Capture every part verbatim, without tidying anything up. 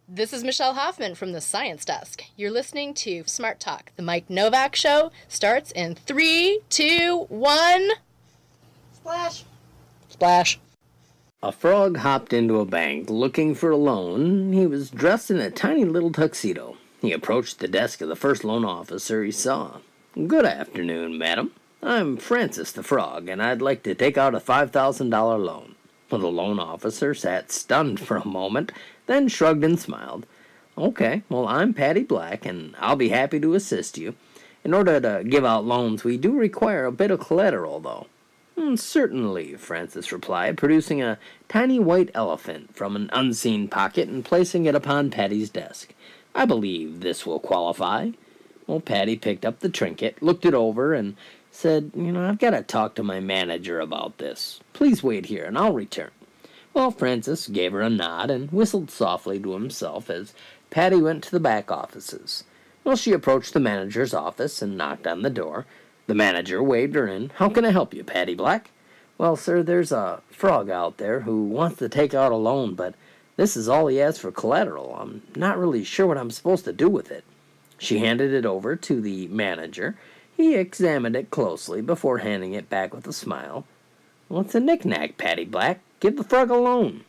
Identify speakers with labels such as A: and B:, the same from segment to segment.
A: This is Michelle Hoffman from the Science Desk. You're listening to Smart Talk. The Mike Nowak Show starts in three, two, one. Splash. Splash.
B: A frog hopped into a bank looking for a loan. He was dressed in a tiny little tuxedo. He approached the desk of the first loan officer he saw. "Good afternoon, madam. I'm Francis the Frog, and I'd like to take out a five thousand dollars loan." Well, the loan officer sat stunned for a moment, then shrugged and smiled. "Okay, well, I'm Patty Black, and I'll be happy to assist you. In order to give out loans, we do require a bit of collateral, though." "Mm, certainly," Francis replied, producing a tiny white elephant from an unseen pocket and placing it upon Patty's desk. "I believe this will qualify." Well, Patty picked up the trinket, looked it over, and said, "You know, I've got to talk to my manager about this. Please wait here, and I'll return." Well, Francis gave her a nod and whistled softly to himself as Patty went to the back offices. Well, she approached the manager's office and knocked on the door. The manager waved her in. "How can I help you, Patty Black?" "Well, sir, there's a frog out there who wants to take out a loan, but this is all he has for collateral. I'm not really sure what I'm supposed to do with it." She handed it over to the manager. He examined it closely before handing it back with a smile. "Well, it's a knick-knack, Patty Black. Give the frog a loan."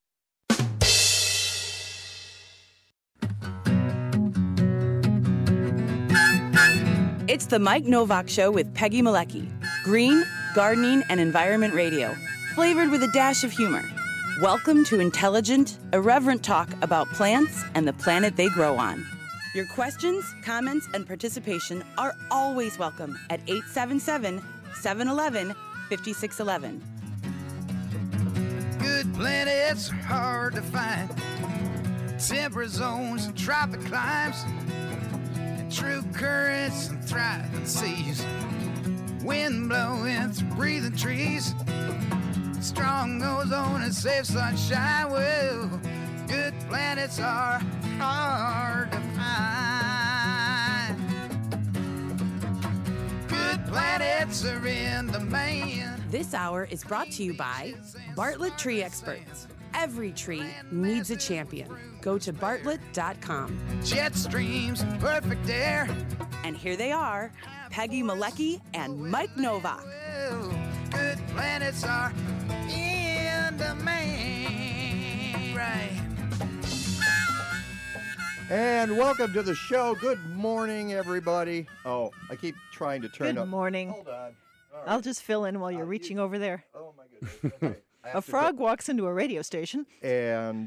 C: It's the Mike Nowak Show with Peggy Malecki. Green, gardening, and environment radio. Flavored with a dash of humor. Welcome to intelligent, irreverent talk about plants and the planet they grow on. Your questions, comments, and participation are always welcome at eight seven seven, seven one one, five six one one.
D: Good planets are hard to find. Temperate zones and tropic climes. And true currents and thriving seas. Wind blowing through breathing trees. Strong ozone and safe sunshine. Well, good planets are hard to find. Good planets are in demand.
C: This hour is brought to you by Bartlett Tree Experts. Every tree needs a champion. Go to bartlett dot com.
D: Jet streams, perfect air.
C: And here they are, Peggy Malecki and Mike Nowak.
D: Well, good planets are in demand. Right.
E: And welcome to the show. Good morning, everybody. Oh, I keep trying to turn
F: Good
E: up.
F: morning.
E: Hold on. All right.
F: I'll just fill in while you're
E: Uh,
F: reaching
E: you-
F: over there.
E: Oh, my goodness. Okay. I
F: A
E: have to
F: frog
E: go-
F: walks into a radio station.
E: And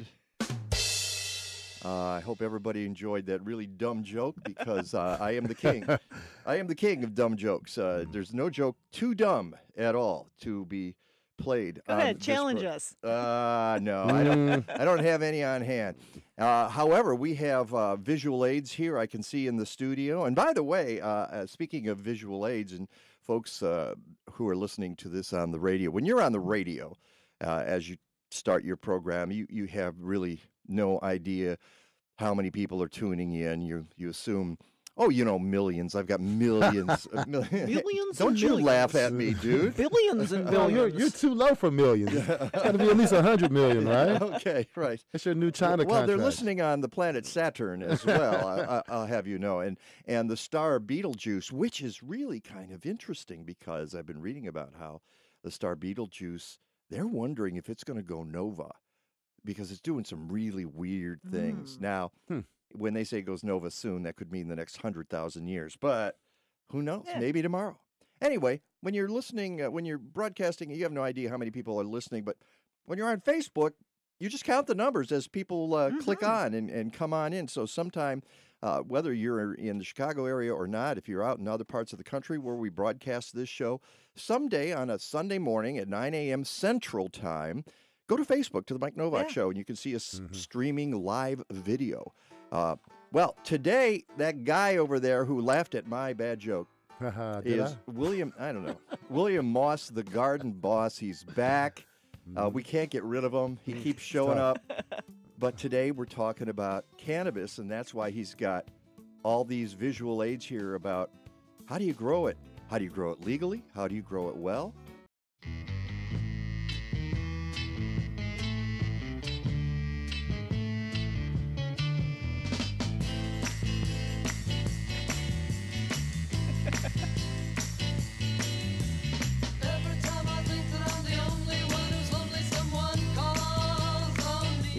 E: uh, I hope everybody enjoyed that really dumb joke because uh, I am the king. I am the king of dumb jokes. Uh, there's no joke too dumb at all to be played.
F: Go
E: on
F: ahead,
E: this
F: challenge
E: pro-
F: us.
E: Uh, no, I don't. I don't have any on hand. Uh, however, we have uh, visual aids here. I can see in the studio. And by the way, uh, uh, speaking of visual aids and folks uh, who are listening to this on the radio, when you're on the radio, uh, as you start your program, you you have really no idea how many people are tuning in. You you assume, oh, you know, millions. I've got millions. of mil-
F: Millions
E: Don't
F: and
E: you
F: millions.
E: laugh at me, dude.
F: Billions and
G: Oh,
F: billions.
G: you're, you're too low for millions. It's got to be at least one hundred million, right?
E: Okay, right.
G: That's your new China
E: Well,
G: contract.
E: they're listening on the planet Saturn as well. I, I, I'll have you know, and and the star Betelgeuse, which is really kind of interesting because I've been reading about how the star Betelgeuse, they're wondering if it's going to go nova because it's doing some really weird things.
F: Mm.
E: Now,
G: Hmm.
E: when they say it goes nova soon, that could mean the next hundred thousand years, but who knows?
F: Yeah.
E: Maybe tomorrow. Anyway, when you're listening, uh, when you're broadcasting, you have no idea how many people are listening, but when you're on Facebook, you just count the numbers as people uh, click
F: Mhm.
E: on and, and come on in. So sometime, uh, whether you're in the Chicago area or not, if you're out in other parts of the country where we broadcast this show, someday on a Sunday morning at nine a.m. Central Time, go to Facebook to the Mike Nowak
F: Yeah.
E: Show, and you can see us
G: Mhm.
E: streaming live video. Uh, well, today, that guy over there who laughed at my bad joke
G: Haha, Did
E: is
G: I?
E: William, I don't know, William Moss, the garden boss. He's back.
G: Mm-hmm.
E: Uh, we can't get rid of him. He keeps showing
G: tough.
E: up. But today we're talking about cannabis, and that's why he's got all these visual aids here about how do you grow it? How do you grow it legally? How do you grow it well?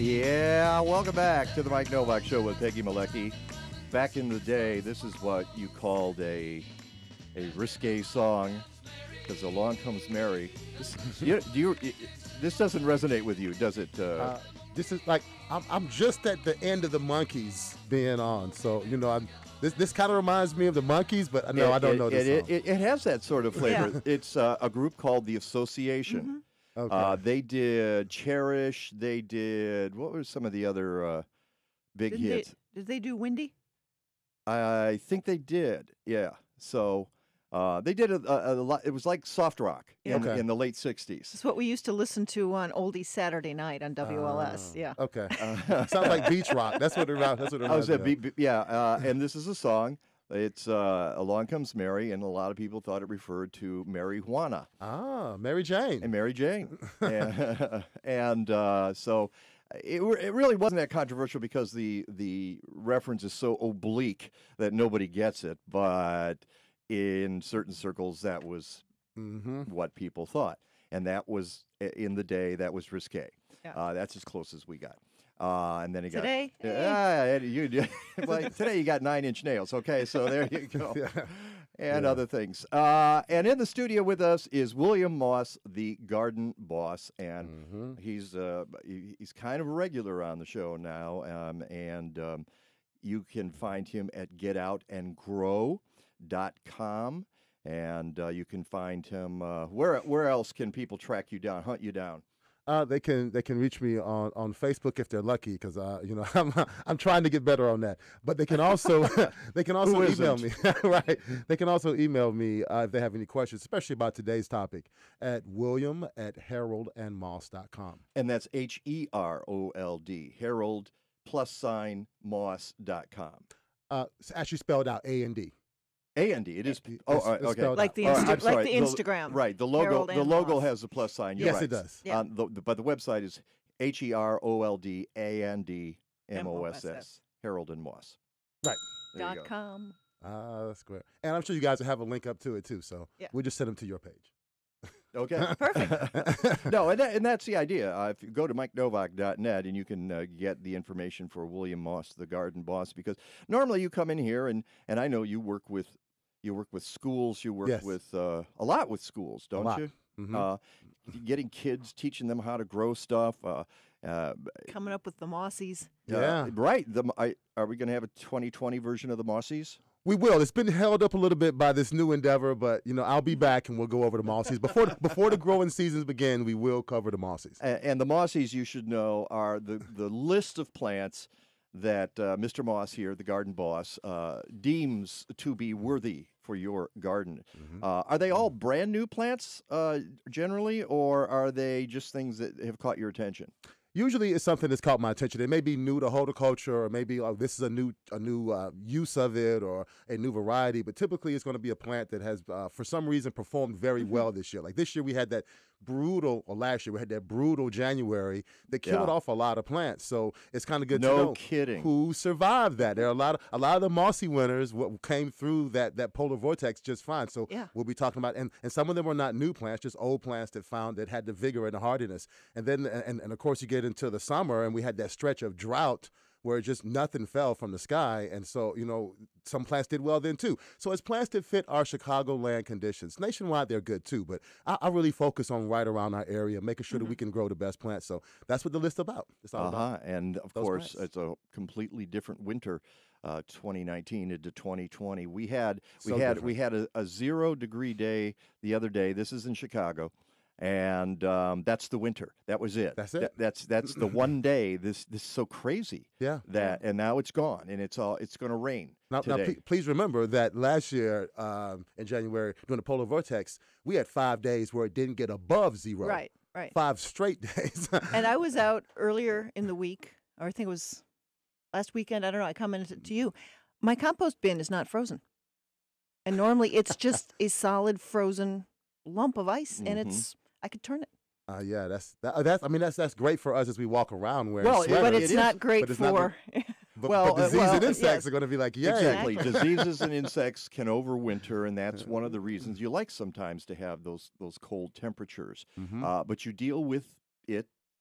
E: Yeah, welcome back to the Mike Nowak Show with Peggy Malecki. Back in the day, this is what you called a a risque song, because Along Comes Mary. This, you, do you, this doesn't resonate with you, does it? Uh,
G: Uh, this is like I'm, I'm just at the end of the Monkees being on, so you know I'm. This this kind of reminds me of the Monkees, but no,
E: it,
G: I don't
E: it,
G: know this
E: it,
G: song.
E: it, it has that sort of flavor.
F: Yeah.
E: It's uh, a group called The Association.
F: Mm-hmm.
G: Okay.
E: Uh, they did Cherish. They did, what were some of the other uh, big
F: Didn't
E: hits?
F: They, did they do Windy?
E: I think they did, yeah. So uh, they did a, a, a lot. It was like soft rock in,
G: Okay.
E: in the late sixties.
F: It's what we used to listen to on Oldies Saturday night on W L S.
G: Ah,
F: Yeah.
G: Okay. Sounds like beach rock. That's what it. That's what it
E: I was
G: reminds me
E: at,
G: of.
E: B- B- yeah, uh, and this is a song. It's uh, Along Comes Mary, and a lot of people thought it referred to marijuana
G: Ah, Mary Jane.
E: and Mary Jane. and and uh, so it, re- it really wasn't that controversial because the, the reference is so oblique that nobody gets it. But in certain circles, that was
G: Mm-hmm.
E: what people thought. And that was, in the day, that was risque.
F: Yeah.
E: Uh, that's as close as we got. Uh, and then it got
F: Today, eh.
E: Yeah, you well, today you got nine inch nails. Okay, so there you go,
G: Yeah.
E: and
G: Yeah.
E: other things. Uh, and in the studio with us is William Moss, the garden boss, and
G: Mm-hmm.
E: he's uh, he- he's kind of a regular on the show now. Um, and um, you can find him at get out and grow dot com, and uh, you can find him uh, where where else can people track you down, hunt you down?
G: Uh, they can they can reach me on, on Facebook if they're lucky, because uh, you know I'm I'm trying to get better on that. But they can also they can also
E: Who
G: email
E: isn't?
G: me right. They can also email me uh, if they have any questions, especially about today's topic, at William at Harold and Moss dot com.
E: And that's H E R O L D, Harold plus sign Moss dot com.
G: Uh, it's actually spelled out A and D.
E: A and D. It is.
G: It's-
E: Oh,
G: it's-
E: all right,
G: it's
E: okay.
G: spelled
F: Like the
E: All right,
F: Insta-
E: I'm
F: like
E: sorry.
F: the Instagram,
E: right. The logo.
F: Harold
E: The
F: and
E: logo
F: Moss.
E: has the plus sign. You're
G: Yes,
E: right.
G: it does.
F: Yeah.
E: Um, the, but the website is H E R O L D A N D M O S S. Harold and Moss.
G: Right.
E: There you
F: Dot
E: go.
F: com.
G: Ah, that's great. And I'm sure you guys will have a link up to it too. So
F: Yeah.
G: we'll just send them to your page.
E: Okay.
F: Perfect.
E: no, and, that, and that's the idea. Uh, if you go to mike novak dot net and you can uh, get the information for William Moss, the garden boss, because normally you come in here and, and I know you work with you work with schools, you work
G: Yes.
E: with uh, a lot with schools, don't
G: lot.
E: you?
G: Mhm.
E: Uh, getting kids, teaching them how to grow stuff. Uh, uh,
F: Coming up with the Mossies.
G: Yeah.
E: uh, right. The, I, are we going to have a twenty twenty version of the Mossies?
G: We will. It's been held up a little bit by this new endeavor, but you know I'll be back and we'll go over the Mossies before before the growing seasons begin. We will cover the Mossies.
E: And, and the Mossies, you should know, are the, the list of plants that uh, Mister Moss here, the garden boss, uh, deems to be worthy for your garden.
G: Mhm.
E: Uh, are they all brand new plants uh, generally, or are they just things that have caught your attention?
G: Usually, it's something that's caught my attention. It may be new to horticulture, or maybe oh, this is a new a new uh, use of it, or a new variety. But typically, it's going to be a plant that has, uh, for some reason, performed very well this year. Like this year, we had that brutal, or last year we had that brutal January that killed
E: Yeah.
G: off a lot of plants. So it's kind of good
E: No
G: to know
E: kidding.
G: who survived that. There are a lot of a lot of the mossy winners what came through that that polar vortex just fine. So
F: Yeah.
G: we'll be talking about, and, and some of them were not new plants, just old plants that found that had the vigor and the hardiness. And then and, and of course you get into the summer and we had that stretch of drought where just nothing fell from the sky. And so, you know, some plants did well then too. So it's plants that fit our Chicagoland conditions. Nationwide, they're good too, but I, I really focus on right around our area, making sure that we can grow the best plants. So that's what the list's about. It's all
E: Uh
G: about.
E: huh. And of
G: those
E: course,
G: plants.
E: it's a completely different winter. Uh, twenty nineteen into twenty twenty. We had we
G: So
E: had
G: different.
E: we had a, a zero degree day the other day. This is in Chicago, and um, that's the winter. That was it.
G: That's it.
E: That- that's that's the one day. This this is so crazy
G: Yeah.
E: that, and now it's gone, and it's all it's going to rain
G: Now, now
E: today.
G: ple- please remember that last year um, in January during the polar vortex, we had five days where it didn't get above zero.
F: Right, right.
G: Five straight days.
F: And I was out earlier in the week, or I think it was last weekend. I don't know. I commented to you. My compost bin is not frozen. And normally it's just a solid frozen lump of ice, and
E: Mhm.
F: it's, I could turn it.
G: Uh, yeah, that's that, that's. I mean, that's that's great for us as we walk around wearing
E: Well, it-
G: sweaters.
F: But
E: it
F: it's
E: is,
F: not great
G: but it's not
F: for.
G: but,
E: well,
G: but
E: uh,
G: disease
E: well,
G: and insects
F: yes.
G: are going to be like, yeah,
E: Exactly.
F: Exactly.
E: Diseases and insects can overwinter, and that's one of the reasons you like sometimes to have those those cold temperatures.
G: Mhm.
E: Uh, but you deal with it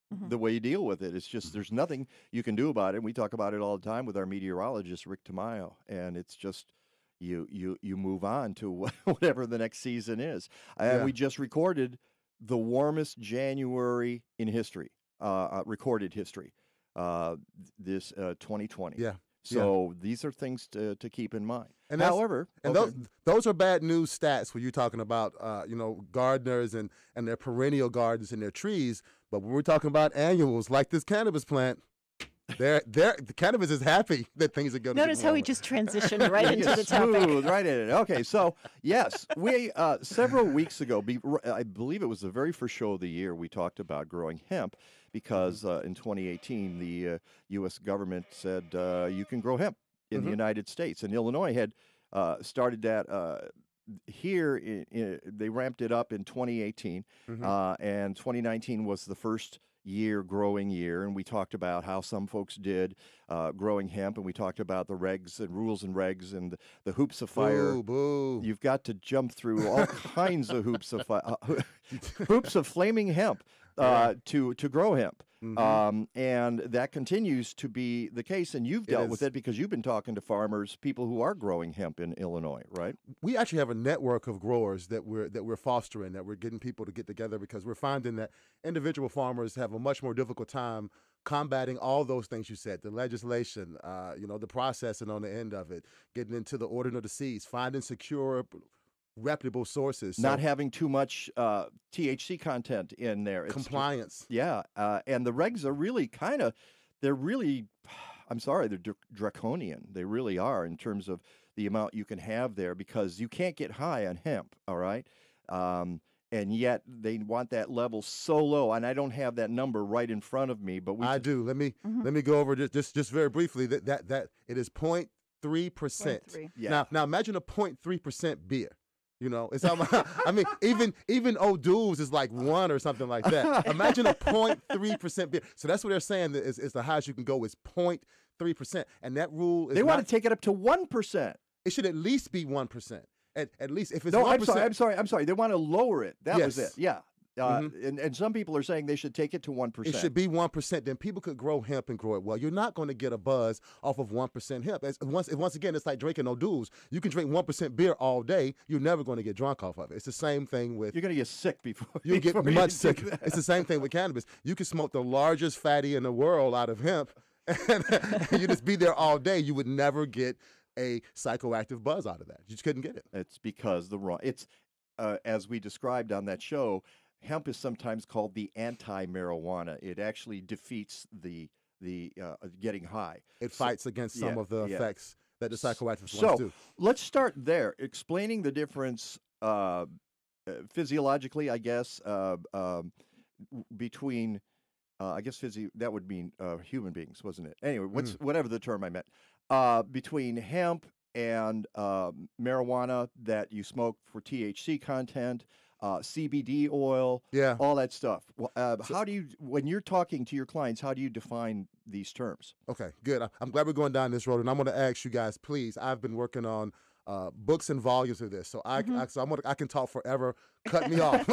F: Mhm.
E: the way you deal with it. It's just there's nothing you can do about it. And we talk about it all the time with our meteorologist Rick Tamayo, and it's just you you you move on to whatever the next season is. And
G: Yeah.
E: we just recorded the warmest January in history, uh, uh, recorded history, uh, this uh, twenty twenty.
G: Yeah.
E: So these are things to, to keep in mind.
G: And that's-
E: However,
G: And
E: okay.
G: those those are bad news stats when you're talking about uh, you know gardeners and, and their perennial gardens and their trees. But when we're talking about annuals like this cannabis plant, they're, they're, the cannabis is happy that things are going to
F: Notice how he just transitioned right into the
E: Smooth,
F: topic.
E: right in it. Okay, so yes, we uh, several weeks ago, be, I believe it was the very first show of the year, we talked about growing hemp because uh, in twenty eighteen the uh, U S government said uh, you can grow hemp in
G: Mhm.
E: the United States, and Illinois had uh, started that. Uh, here, in, in, they ramped it up in twenty eighteen,
G: Mhm.
E: uh, and twenty nineteen was the first year growing year, and we talked about how some folks did uh, growing hemp, and we talked about the regs and rules and regs and the, the hoops of fire.
G: Boo, boo.
E: You've got to jump through all kinds of hoops of fi- uh, hoops of flaming hemp uh, to to grow hemp.
G: Mhm.
E: Um, and that continues to be the case, and you've
G: It
E: dealt with
G: is.
E: it because you've been talking to farmers, people who are growing hemp in Illinois, right?
G: We actually have a network of growers that we're that we're fostering, that we're getting people to get together because we're finding that individual farmers have a much more difficult time combating all those things you said, the legislation, uh, you know, the processing on the end of it, getting into the ordering of the seeds, finding secure, reputable sources. So
E: Not having too much uh, T H C content in there. It's ju-
G: compliance.
E: yeah, uh, and the regs are really kind of, they're really, I'm sorry, they're dr- draconian. They really are in terms of the amount you can have there because you can't get high on hemp, all right? Um, and yet they want that level so low, and I don't have that number right in front of me, but we
G: I do. Let me
F: Mhm.
G: let me go over just just, just very briefly that that that it is zero point three percent.
F: three.
E: Yeah.
G: Now now imagine a zero point three percent beer. You know, it's almost, I mean, even even O'Doul's is like one or something like that. Imagine a zero point three percent beer. So that's what they're saying that is, is the highest you can go is zero point three percent. And that rule is
E: they
G: not,
E: want to take it up to one percent.
G: it should at least be one percent. At, at least if it's
E: No,
G: one
E: I'm
G: percent.
E: sorry, I'm sorry, I'm sorry. They want to lower it. That was
G: Yes.
E: it. Yeah. Uh,
G: Mhm.
E: and, and some people are saying they should take it to one percent.
G: It should be one percent. Then people could grow hemp and grow it well. You're not going to get a buzz off of one percent hemp. As, once, once again, it's like drinking O'Doul's. You can drink one percent beer all day. You're never going to get drunk off of it. It's the same thing with.
E: You're going to get sick before
G: You get
E: before
G: much
E: do
G: sicker.
E: that.
G: It's the same thing with cannabis. You can smoke the largest fatty in the world out of hemp, and you just be there all day. You would never get a psychoactive buzz out of that. You just couldn't get it.
E: It's because the wrong. It's uh, as we described on that show. Hemp is sometimes called the anti-marijuana. It actually defeats the the uh, getting high.
G: It
E: So-
G: fights against some
E: yeah,
G: of the
E: yeah.
G: effects that the psychoactive
E: So
G: ones do.
E: let's start there, explaining the difference uh, uh, physiologically, I guess, uh, um, w- between. Uh, I guess physio- that would mean uh, human beings, wasn't it? Anyway, what's
G: Mm.
E: whatever the term I meant. Uh, between hemp and uh, marijuana that you smoke for T H C content, uh, C B D oil,
G: Yeah.
E: all that stuff. Well, uh, how do you, when you're talking to your clients, how do you define these terms?
G: Okay, good. I- I'm glad we're going down this road, and I'm going to ask you guys, please. I've been working on uh, books and volumes of this, so I, I so I'm gonna, I can talk forever. Cut me off.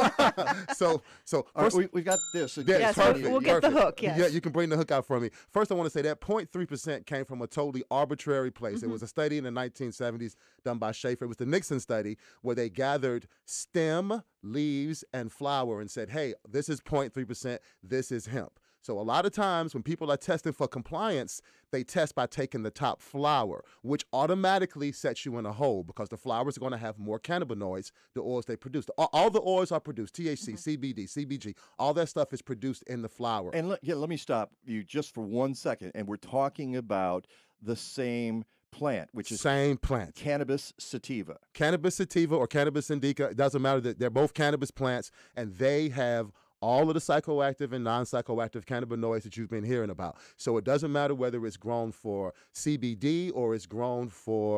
G: so so
E: All right,
G: first,
E: we, we've got this.
G: yeah,
F: Yes,
G: perfect.
F: we'll- we'll get the
G: perfect.
F: hook, yes.
G: Yeah, you can bring the hook out for me. First, I want to say that zero point three percent came from a totally arbitrary place. It was a study in the nineteen seventies done by Schaefer. It was the Nixon study where they gathered stem, leaves, and flower and said, hey, this is zero point three percent, this is hemp. So a lot of times when people are testing for compliance, they test by taking the top flower, which automatically sets you in a hole because the flowers are going to have more cannabinoids, the oils they produce. All, all the oils are produced, T H C, C B D, C B G, all that stuff is produced in the flower.
E: And let, yeah, let me stop you just for one second. And we're talking about the same plant, which is
G: Same plant.
E: Cannabis sativa.
G: Cannabis sativa or cannabis indica, it doesn't matter. That they're both cannabis plants, and they have all of the psychoactive and non-psychoactive cannabinoids that you've been hearing about. So it doesn't matter whether it's grown for C B D or it's grown for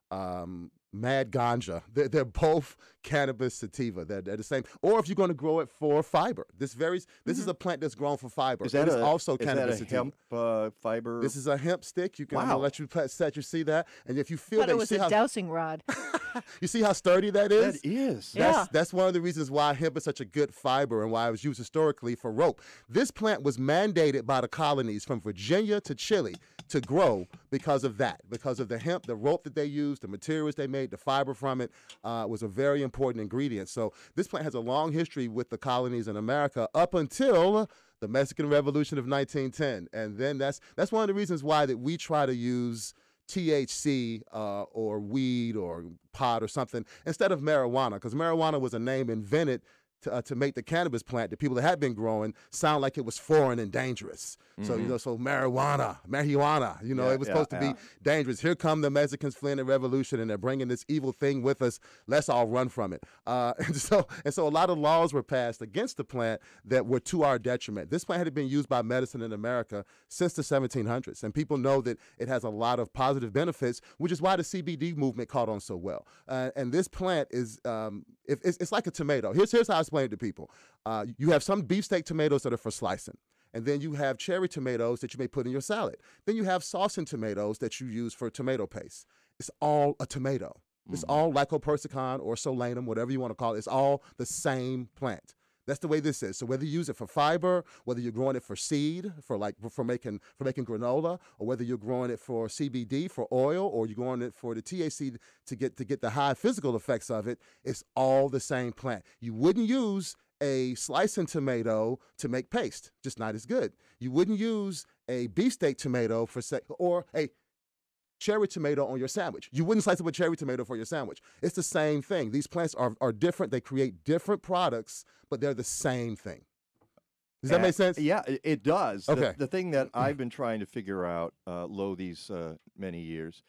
G: um, Mad Ganja. They're, they're both cannabis sativa. They're, they're the same. Or if you're going to grow it for fiber, this very this mm-hmm. is a plant that's grown for fiber.
E: Is that
G: it
E: a,
G: is also
E: is
G: cannabis
E: that a
G: sativa.
E: hemp uh, fiber?
G: This is a hemp stick. You can
E: wow.
G: let you set you see that, and if you feel
F: But
G: that,
F: it was
G: you see
F: a
G: how,
F: dowsing rod.
G: you see how sturdy that is.
E: That is.
G: That's,
F: yeah.
G: that's one of the reasons why hemp is such a good fiber and why it was used historically for rope. This plant was mandated by the colonies from Virginia to Chile to grow because of that, because of the hemp, the rope that they used, the materials they made, the fiber from it uh, was a very important ingredient. So this plant has a long history with the colonies in America up until the Mexican Revolution of nineteen ten. And then that's that's one of the reasons why that we try to use T H C uh, or weed or pot or something instead of marijuana, because marijuana was a name invented to, uh, to make the cannabis plant, the people that had been growing, sound like it was foreign and dangerous. Mm-hmm. So, you know, so marijuana, marijuana, you know, yeah, it was yeah, supposed to yeah. be dangerous. Here come the Mexicans fleeing the revolution, and they're bringing this evil thing with us. Let's all run from it. Uh, and so and so a lot of laws were passed against the plant that were to our detriment. This plant had been used by medicine in America since the seventeen hundreds, and people know that it has a lot of positive benefits, which is why the C B D movement caught on so well. Uh, and this plant is, um, if, it's, it's like a tomato. Here's, here's how I explain it to people. Uh, you have some beefsteak tomatoes that are for slicing. And then you have cherry tomatoes that you may put in your salad. Then you have saucing tomatoes that you use for tomato paste. It's all a tomato. Mm-hmm. It's all Lycopersicon or Solanum, whatever you want to call it. It's all the same plant. That's the way this is. So whether you use it for fiber, whether you're growing it for seed, for like for making for making granola, or whether you're growing it for C B D, for oil, or you're growing it for the T H C to get to get the high physical effects of it, it's all the same plant. You wouldn't use a slicing tomato to make paste, just not as good. You wouldn't use a beefsteak tomato for say, or a cherry tomato on your sandwich. You wouldn't slice up a cherry tomato for your sandwich. It's the same thing. These plants are, are different. They create different products, but they're the same thing. Does that
E: uh,
G: make sense?
E: Yeah, it, it does.
G: Okay.
E: The, the thing that I've been trying to figure out, uh, lo these uh, many years,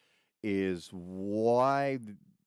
E: is why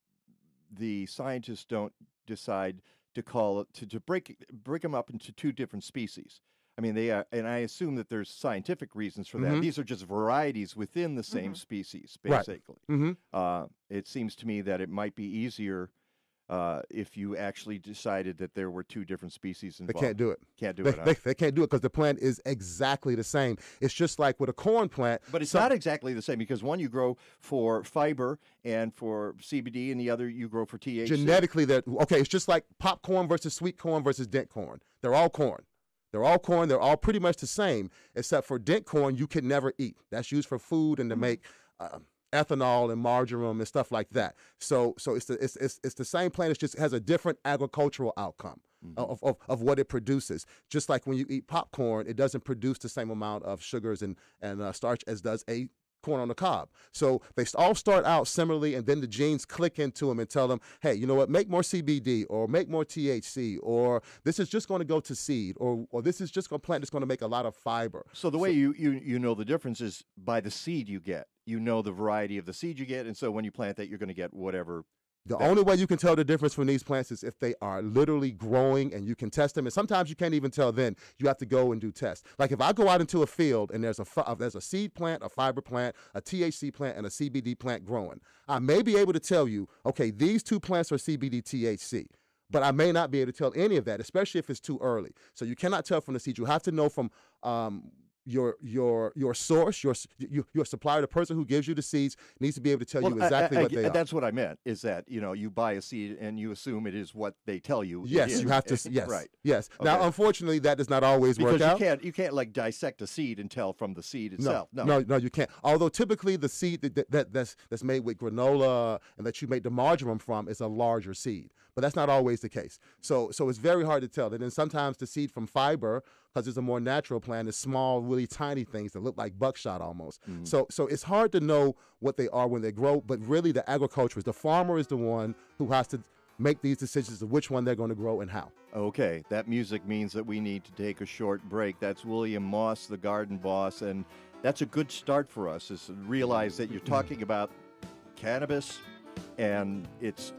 E: the scientists don't decide to call it to, to break break them up into two different species. I mean, they are, and I assume that there's scientific reasons for that.
G: Mm-hmm.
E: These are just varieties within the same
F: mm-hmm.
E: species,
G: Right.
E: basically.
G: Mm-hmm.
E: Uh, it seems to me that it might be easier uh, if you actually decided that there were two different species
G: They
E: involved.
G: can't do it.
E: Can't do
G: They,
E: it. huh?
G: they, they can't do it because the plant is exactly the same. It's just like with a corn plant.
E: But it's
G: some-
E: not exactly the same, because one you grow for fiber and for C B D, and the other you grow for T H C.
G: Genetically, that okay. It's just like popcorn versus sweet corn versus dent corn. They're all corn. They're all corn. They're all pretty much the same, except for dent corn you can never eat. That's used for food and to make uh, ethanol and marjoram and stuff like that. So, so it's the it's it's, it's the same plant. It just has a different agricultural outcome mm-hmm. of, of of what it produces. Just like when you eat popcorn, it doesn't produce the same amount of sugars and and uh, starch as does a corn on the cob. So they all start out similarly, and then the genes click into them and tell them, hey, you know what, make more C B D, or make more T H C, or this is just going to go to seed, or or this is just a plant that's going to make a lot of fiber.
E: So the way so, you, you you know the difference is by the seed you get. You know the variety of the seed you get, and so when you plant that, you're going to get whatever.
G: The
E: that,
G: only way you can tell the difference from these plants is if they are literally growing and you can test them. And sometimes you can't even tell then. You have to go and do tests. Like if I go out into a field and there's a fi- there's a seed plant, a fiber plant, a T H C plant, and a C B D plant growing, I may be able to tell you, okay, these two plants are C B D, T H C. But I may not be able to tell any of that, especially if it's too early. So you cannot tell from the seed. You have to know from um, your your your source, your your, your supplier, the person who gives you the seeds needs to be able to tell
E: well,
G: you exactly
E: I, I,
G: what they
E: I,
G: are.
E: That's what I meant, is that, you know, you buy a seed and you assume it is what they tell you.
G: Yes, you have to. Yes,
E: right.
G: Yes.
E: Okay.
G: Now, unfortunately, that does not always
E: because
G: work out.
E: Because you can't you can't like dissect a seed and tell from the seed itself.
G: No, no,
E: no,
G: no, you can't. Although typically the seed that, that that's that's made with granola and that you make the marjoram from is a larger seed, but that's not always the case. So so it's very hard to tell. And then sometimes the seed from fiber, because it's a more natural plant, is small, really tiny things that look like buckshot almost. Mm-hmm. So so it's hard to know what they are when they grow, but really the agriculturist, the farmer is the one who has to make these decisions of which one they're going to grow and how.
E: Okay, that music means that we need to take a short break. That's William Moss, the garden boss, and that's a good start for us, is to realize that you're talking about cannabis, and it's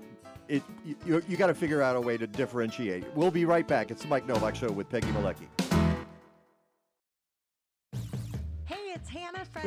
E: it you, you got to figure out a way to differentiate. We'll be right back. It's the Mike Nowak Show with Peggy Malecki.
H: Hey, it's Hannah from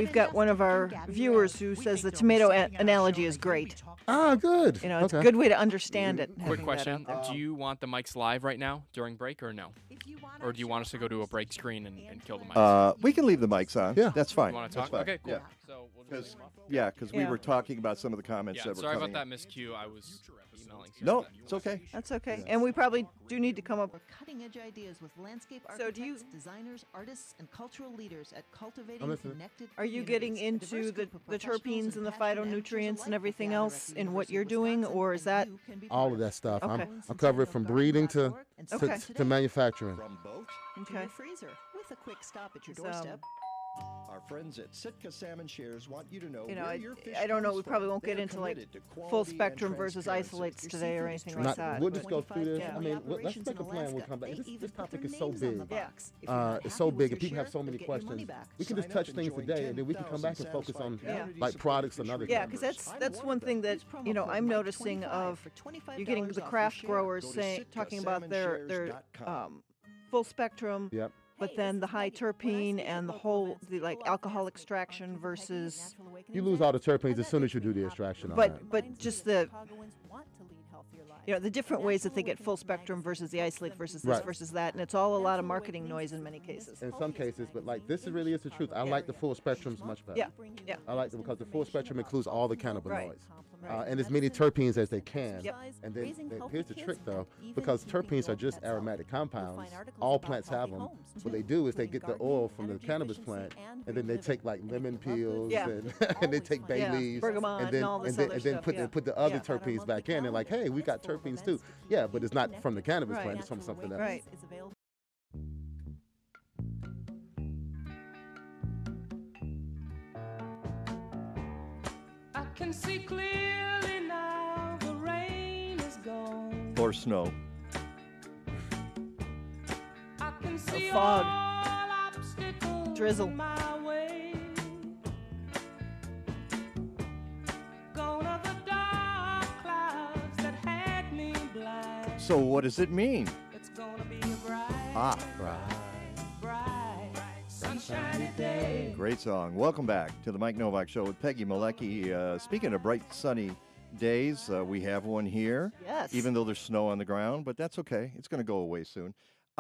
F: We've got one of our viewers who says the tomato a- analogy is great.
G: Ah, good.
F: You know, it's
G: okay.
F: a good way to understand it.
H: Quick
F: having that
H: question:
F: out there.
H: Do you want the mics live right now during break, or no? Or do you want us to go to a break screen and, and kill the mics?
E: Uh, we can leave the mics on.
G: Yeah.
E: That's fine.
H: You want to
E: That's
H: talk?
E: fine.
H: Okay, cool.
E: Yeah.
H: So we'll
E: Because
H: just leave 'em off?
E: yeah, because we
F: Yeah.
E: were talking about some of the comments
H: Yeah,
E: that were
H: sorry
E: coming
H: about
E: in.
H: that miscue. I was emailing.
E: No, it's okay.
F: That's okay. And we probably do need to come up.
I: Cutting-edge ideas with landscape
F: So
I: architects,
F: do you-
I: designers, artists, and cultural leaders at cultivating
G: I'm listening.
I: connected
F: Are you
I: communities.
F: getting
I: A
F: into
I: diverse
F: the,
I: group of
F: the
I: professionals
F: terpenes and the
I: passionate amateurs
F: phytonutrients
I: alike
F: and everything
I: gather
F: else
I: at the
F: in what
I: University
F: you're
I: of
F: doing,
I: Wisconsin,
F: or is
I: and
F: that
I: you can be
G: All
I: part
G: of that stuff.
F: Okay.
G: I'm, I'm covered from breeding to,
I: and
F: Okay.
G: to, to manufacturing.
E: From boat,
I: to
F: okay?
I: your freezer with a quick stop at your
F: So,
I: doorstep.
E: our friends at Sitka Salmon Shares want you to know,
F: You know,
E: where
F: I,
E: your fish
F: I don't know.
E: comes
F: We probably
E: from.
F: won't get
E: They're
F: into like
E: committed to
F: full
E: quality and
F: spectrum versus
E: transparency.
F: isolates
I: Your
F: today or
I: seafood
F: anything
I: is
F: like
G: Not,
F: that.
G: we'll
F: but-
G: just go through this.
F: Yeah.
G: I mean, let- let's
I: Operations
G: make a
I: in
G: plan. We'll
I: Alaska,
G: come back.
I: they
G: This,
I: even
G: this
I: put
G: topic
I: their
G: is so
I: names on
G: big.
I: the
F: Yeah.
I: box. If you're
G: Uh,
I: not
G: it's so
I: happy with
G: big,
I: your
G: and people have
I: share,
G: so many
I: you'll get your money
G: questions.
I: back.
G: We can
E: Sign
G: just
E: up
G: touch
E: and
G: things
E: join
G: today, and then we can come back and
E: ten
G: focus on
E: thousand
F: Yeah.
E: satisfied
G: like products and other
E: community
F: Yeah,
G: things.
F: because that's
E: I'm
F: that's
E: one
F: one
E: of
F: thing
E: them.
F: that
I: Use promo
F: you know
I: code
F: I'm
I: Mike
F: noticing
I: twenty-five
F: of
I: for twenty-five
F: you're getting
I: dollars
F: the
I: off your
F: craft
I: share.
F: growers
E: Go to
F: saying
E: sitka
F: talking about
E: salmon
F: their
E: shares
F: their
E: dot com.
F: um, full spectrum,
G: Yep.
F: but then the high terpene and the whole the like alcohol extraction versus
G: You lose all the terpenes as soon as you do the extraction on that.
F: but but just the you know the different ways that they get full spectrum versus the isolate versus this
G: Right.
F: versus that, and it's all a lot of marketing noise in many cases.
G: In some cases, but like this is really is the truth. I like the full spectrums much better.
F: Yeah, yeah.
G: I like them because the full spectrum includes all the cannabinoids.
F: Right.
G: Uh, and as many terpenes as they can.
F: Yep.
G: And then, then here's the trick though, because terpenes are just aromatic compounds, all plants have them. What they do is they get the oil from the cannabis plant, and then they take like lemon peels
F: Yeah.
G: and, and they take bay
F: Yeah,
G: leaves,
F: bergamot
G: and
F: and
G: then
F: all this
G: and then,
F: other
G: and then
F: stuff,
G: put
F: yeah.
G: the, put the other
F: Yeah.
G: terpenes back in, and like, hey, we got terpenes too. Yeah, but it's not from the cannabis
F: Right.
G: plant; it's from something else.
F: Right.
J: I can see clearly now the rain is gone.
E: Or snow.
J: I can see
F: fog.
J: all obstacles
F: Drizzle.
J: my way. Gone are the dark clouds that had me blind.
E: So what does it mean?
J: It's gonna be a bright,
E: Ah,
J: bright, sunshiny day.
E: great song. Welcome back to the Mike Nowak Show with Peggy Malecki. Uh, speaking of bright, sunny days, uh, we have one here.
F: Yes.
E: Even though there's snow on the ground, but that's okay. It's going to go away soon.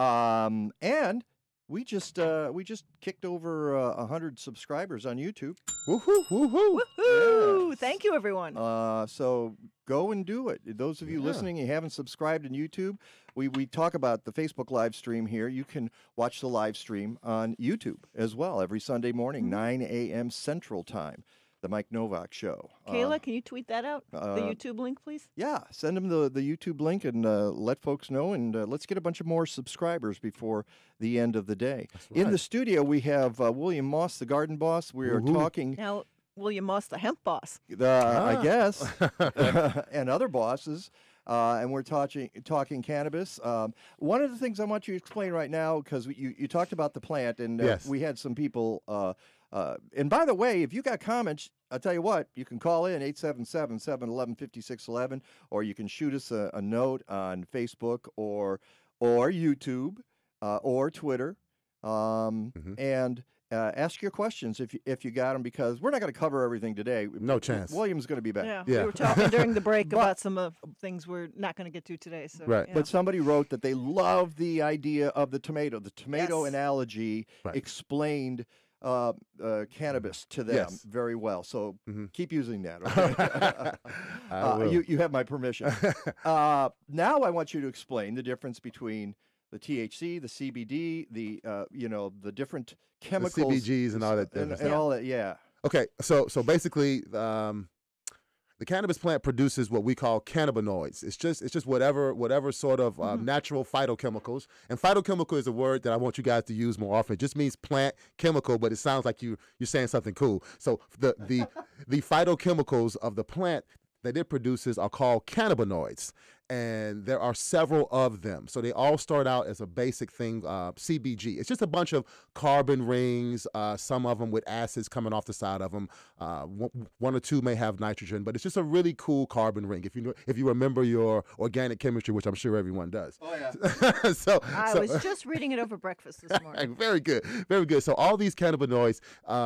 E: Um, and we just uh, we just kicked over uh, one hundred subscribers on YouTube.
G: Woohoo! Woohoo!
F: Woohoo!
E: Yes.
F: Thank you, everyone.
E: Uh, so go and do it. Those of you
G: Yeah.
E: listening, you haven't subscribed in YouTube. We we talk about the Facebook live stream here. You can watch the live stream on YouTube as well every Sunday morning,
F: Mm-hmm.
E: nine a.m. Central Time. The Mike Nowak Show.
F: Kayla,
E: Uh,
F: can you tweet that out? the
E: uh,
F: YouTube link, please.
E: yeah, send them the, the YouTube link and uh, let folks know, and uh, let's get a bunch of more subscribers before the end of the day. In the
G: right.
E: studio, we have uh, William Moss, the garden boss. We are
G: Woohoo.
E: talking,
F: Now, William Moss, the hemp boss.
E: uh, I
G: Ah.
E: guess, and other bosses. Uh, and we're talking talking cannabis. Um, one of the things I want you to explain right now, because you, you talked about the plant, and uh,
G: Yes.
E: we had some people. Uh, uh, and by the way, if you got comments, I'll tell you what, you can call in eight seven seven, seven one one, five six one one, or you can shoot us a, a note on Facebook or or YouTube uh, or Twitter, um,
G: Mhm.
E: and uh, ask your questions if you, if you got them, because we're not going to cover everything today.
G: No chance.
E: William's going to be back.
F: Yeah,
G: Yeah.
F: we were talking during the break
E: But-
F: about some of things we're not going to get to today. So,
G: Right.
F: yeah.
E: But somebody wrote that they love the idea of the tomato. The tomato
F: Yes.
E: analogy
G: Right.
E: explained uh, uh, cannabis to them
G: Yes.
E: very well. So
G: Mhm.
E: keep using that. Okay?
G: I
E: uh,
G: will.
E: you, you have my permission. uh, now I want you to explain the difference between the T H C, the C B D, the uh, you know the different
G: The
E: chemicals,
G: C B Gs and all that.
E: and,
G: different
E: and
G: stuff.
E: all that. Yeah.
G: Okay, so so basically, um, the cannabis plant produces what we call cannabinoids. It's just it's just whatever whatever sort of uh, natural phytochemicals. And phytochemical is a word that I want you guys to use more often. It just means plant chemical, but it sounds like you you're saying something cool. So the the the phytochemicals of the plant that it produces are called cannabinoids. And there are several of them. So they all start out as a basic thing, uh, C B G. It's just a bunch of carbon rings, uh, some of them with acids coming off the side of them. Uh, one, one or two may have nitrogen, but it's just a really cool carbon ring. If you know, if you remember your organic chemistry, which I'm sure everyone does.
E: Oh yeah.
G: so,
F: I
G: so
F: was just reading it over breakfast this morning.
G: very good, very good. So all these cannabinoids, um,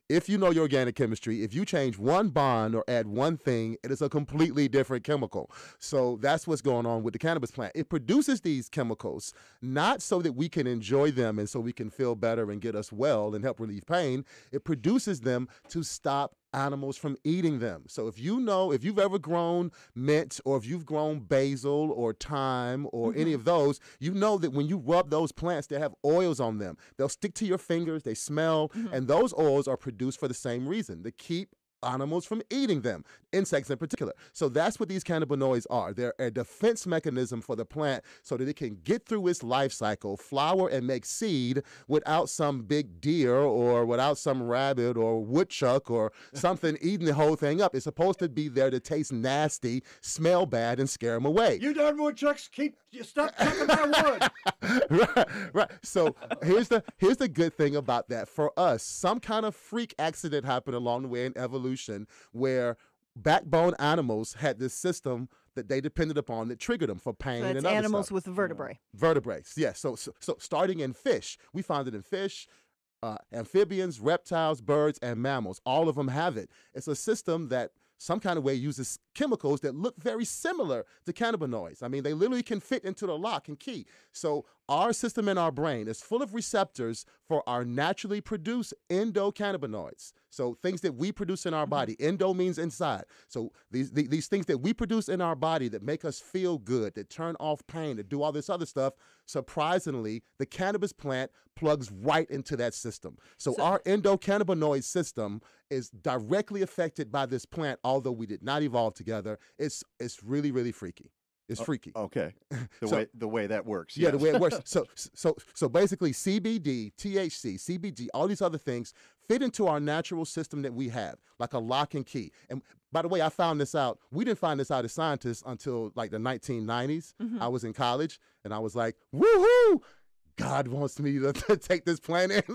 G: if you know your organic chemistry, if you change one bond or add one thing, it is a completely different chemical. So that's what's going on with the cannabis plant. It produces these chemicals not so that we can enjoy them and so we can feel better and get us well and help relieve pain. It produces them to stop animals from eating them. So if you know, if you've ever grown mint or if you've grown basil or thyme or mm-hmm. any of those, you know that when you rub those plants, they have oils on them. They'll stick to your fingers, they smell, mm-hmm. and those oils are produced for the same reason, to keep animals from eating them, insects in particular. So that's what these cannabinoids are. They're a defense mechanism for the plant so that it can get through its life cycle, flower and make seed without some big deer or without some rabbit or woodchuck or something eating the whole thing up. It's supposed to be there to taste nasty, smell bad, and scare them away.
E: You darn woodchucks, keep you stop talking my wood.
G: right, right. So here's the here's the good thing about that. For us, some kind of freak accident happened along the way in evolution where backbone animals had this system that they depended upon that triggered them for pain
F: so
G: and
F: it's
G: other
F: animals
G: stuff.
F: with vertebrae.
G: Vertebrae, yes. So, so, so starting in fish, we found it in fish, uh, amphibians, reptiles, birds, and mammals. All of them have it. It's a system that some kind of way uses chemicals that look very similar to cannabinoids. I mean, they literally can fit into the lock and key. So our system in our brain is full of receptors for our naturally produced endocannabinoids. So things that we produce in our body. Endo means inside. So these, these these things that we produce in our body that make us feel good, that turn off pain, that do all this other stuff, surprisingly, the cannabis plant plugs right into that system. So, so our endocannabinoid system is directly affected by this plant, although we did not evolve together. It's it's really, really freaky. It's freaky.
E: Uh, okay. The
G: so,
E: way the way that works.
G: Yeah,
E: yes.
G: the way it works. So so so basically C B D, T H C, C B G, all these other things fit into our natural system that we have, like a lock and key. And by the way, I found this out. We didn't find this out as scientists until like the nineteen nineties. Mm-hmm. I was in college and I was like, woohoo! God wants me to, to take this plant in.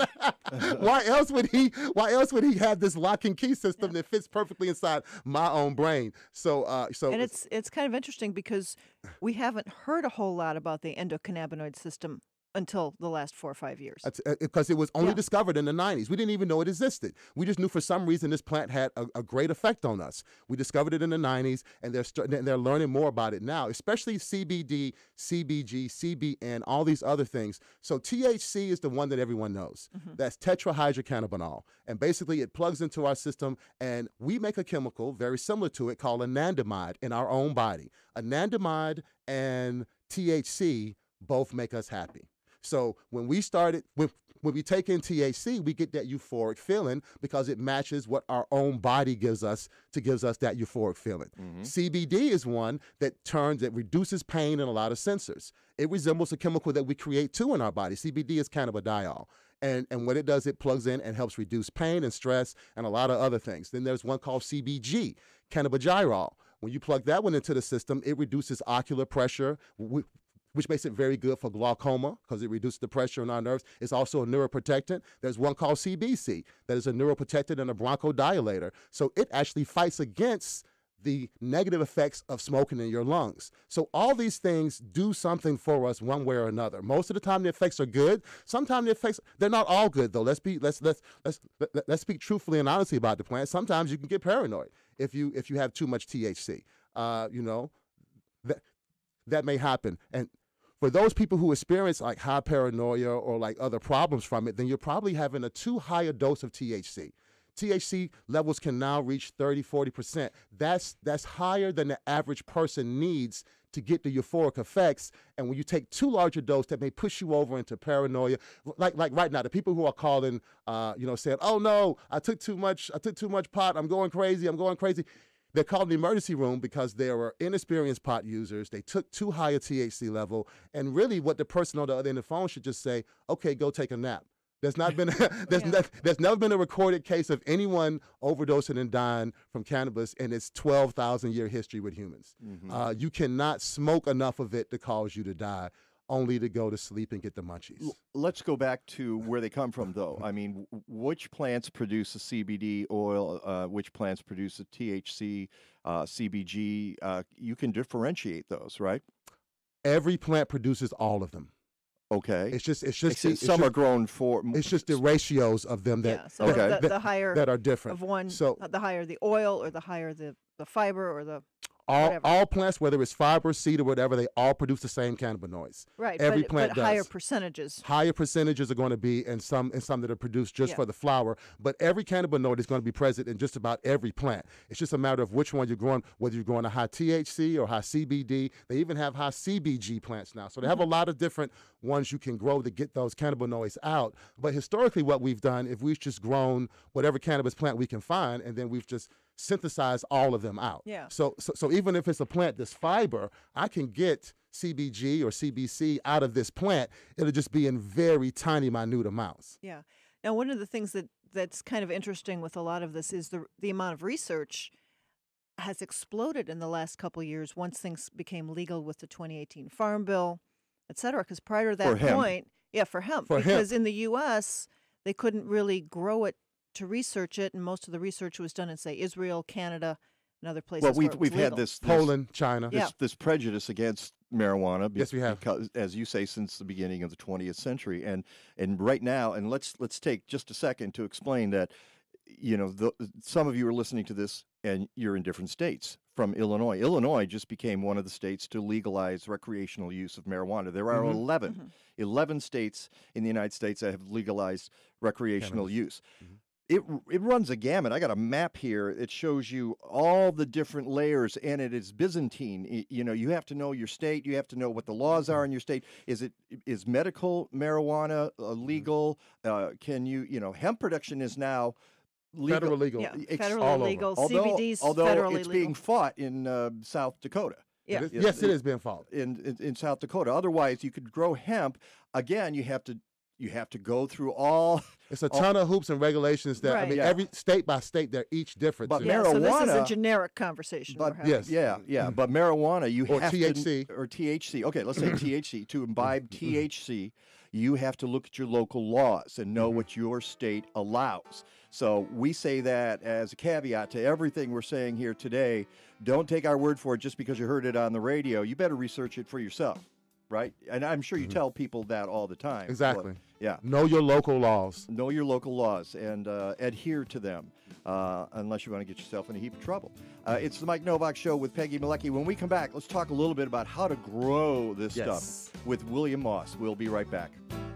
G: Why else would he? Why else would he have this lock and key system yeah. that fits perfectly inside my own brain? So, uh, so
F: and it's it's kind of interesting because we haven't heard a whole lot about the endocannabinoid system until the last four or five years.
G: Because it was only
F: yeah.
G: discovered in the nineties. We didn't even know it existed. We just knew for some reason this plant had a, a great effect on us. We discovered it in the nineties, and they're st- they're learning more about it now, especially C B D, C B G, C B N, all these other things. So T H C is the one that everyone knows. Mm-hmm. That's tetrahydrocannabinol. And basically it plugs into our system, and we make a chemical very similar to it called anandamide in our own body. Anandamide and T H C both make us happy. So when we started, when, when we take in T H C, we get that euphoric feeling because it matches what our own body gives us to gives us that euphoric feeling. Mm-hmm. C B D is one that turns, that reduces pain in a lot of sensors. It resembles a chemical that we create too in our body. C B D is cannabidiol. And, and what it does, it plugs in and helps reduce pain and stress and a lot of other things. Then there's one called C B G, cannabigerol. When you plug that one into the system, it reduces ocular pressure, we, which makes it very good for glaucoma because it reduces the pressure on our nerves. It's also a neuroprotectant. There's one called C B C that is a neuroprotectant and a bronchodilator. So it actually fights against the negative effects of smoking in your lungs. So all these things do something for us one way or another. Most of the time the effects are good. Sometimes the effects, they're not all good though. Let's be let's let's let's let's speak truthfully and honestly about the plant. Sometimes you can get paranoid if you if you have too much T H C. Uh, you know, that that may happen. And for those people who experience like high paranoia or like other problems from it, then you're probably having a too high a dose of T H C. T H C levels can now reach thirty, forty percent. That's, that's higher than the average person needs to get the euphoric effects. And when you take too large a dose, that may push you over into paranoia. Like, like right now, the people who are calling, uh, you know, saying, oh no, I took too much, I took too much pot, I'm going crazy, I'm going crazy. They're called the emergency room because they were inexperienced pot users. They took too high a T H C level. And really what the person on the other end of the phone should just say, okay, go take a nap. There's not been, a, there's, yeah. not, there's never been a recorded case of anyone overdosing and dying from cannabis in its twelve thousand year history with humans. Mm-hmm. Uh, you cannot smoke enough of it to cause you to die, only to go to sleep and get the munchies.
E: Let's go back to where they come from, though. I mean, which plants produce a C B D oil? Uh, which plants produce a T H C, uh, C B G? Uh, you can differentiate those, right?
G: Every plant produces all of them.
E: Okay.
G: It's just it's just
E: Except
G: it's
E: some
G: just,
E: are grown for.
G: It's just the ratios of them that
F: Yeah, so
E: Okay.
F: the,
G: that,
F: the higher
G: that are different.
F: of one,
G: So
F: the higher the oil or the higher the, the fiber or the
G: all
F: whatever.
G: all plants, whether it's fiber, seed, or whatever, they all produce the same cannabinoids.
F: Right,
G: Every
F: but,
G: plant
F: but
G: does.
F: higher percentages.
G: Higher percentages are going to be in some in some that are produced just
F: Yeah.
G: for the flower, but every cannabinoid is going to be present in just about every plant. It's just a matter of which one you're growing, whether you're growing a high T H C or high C B D. They even have high C B G plants now. So they have a lot of different ones you can grow to get those cannabinoids out. But historically what we've done, if we've just grown whatever cannabis plant we can find, and then we've just synthesize all of them out.
F: Yeah.
G: So, so so even if it's a plant that's fiber, I can get C B G or C B C out of this plant. It'll just be in very tiny, minute amounts.
F: Yeah. Now, one of the things that that's kind of interesting with a lot of this is the the amount of research has exploded in the last couple of years once things became legal with the twenty eighteen Farm Bill, et cetera. Because prior to that
E: For hemp.
F: point, yeah, for hemp,
G: For hemp.
F: because in the U S they couldn't really grow it to research it, and most of the research was done in, say, Israel, Canada, and other places.
E: Well,
F: where
E: we've
F: it was
E: we've had
F: legal.
E: this, this
G: Poland, China.
E: this,
F: Yeah.
E: this prejudice against marijuana. be-
G: Yes, we have.
E: Because, as you say, since the beginning of the twentieth century, and and right now, and let's let's take just a second to explain that. You know, the, some of you are listening to this, and you're in different states. From Illinois, Illinois just became one of the states to legalize recreational use of marijuana. There are
G: Mhm.
E: eleven,
F: Mhm.
E: eleven states in the United States that have legalized recreational
G: Cannabis.
E: use.
G: Mhm.
E: It it runs a gamut. I got a map here. It shows you all the different layers, and it is Byzantine. Y- You know, you have to know your state. You have to know what the laws are in your state. Is it is medical marijuana uh, legal? Uh, can you you know hemp production is now legal.
G: Federal legal.
F: Yeah,
E: ex-
F: federally
G: all over.
F: legal.
E: Although,
F: C B D's
E: although
F: federally
E: it's
F: legal.
E: being fought in uh, South Dakota.
F: Yeah.
G: It is-
E: Yes,
G: yes, it
E: it-
G: is being fought.
E: In, in in South Dakota. Otherwise, you could grow hemp. Again, you have to you have to go through all.
G: It's a
E: all-
G: ton of hoops and regulations that I
F: Right.
G: mean,
E: Yeah.
G: every state by state, they're each different.
E: But
G: too.
F: Yeah, so this is a
E: marijuana-
F: generic conversation.
E: But
F: we're having.
G: yes.
E: Yeah, yeah, but marijuana, you
G: Or
E: have
G: T H C.
E: to or T H C. Okay, let's say T H C. To imbibe T H C, you have to look at your local laws and know what your state allows. So we say that as a caveat to everything we're saying here today. Don't take our word for it just because you heard it on the radio. You better research it for yourself, right? And I'm sure you tell people that all the time. but-
G: Exactly.
E: yeah.
G: Know your local laws.
E: Know your local laws and uh, adhere to them, uh, unless you want to get yourself in a heap of trouble. Uh, it's the Mike Nowak Show with Peggy Malecki. When we come back, let's talk a little bit about how to grow this
B: Yes.
E: stuff with William Moss. We'll be right back.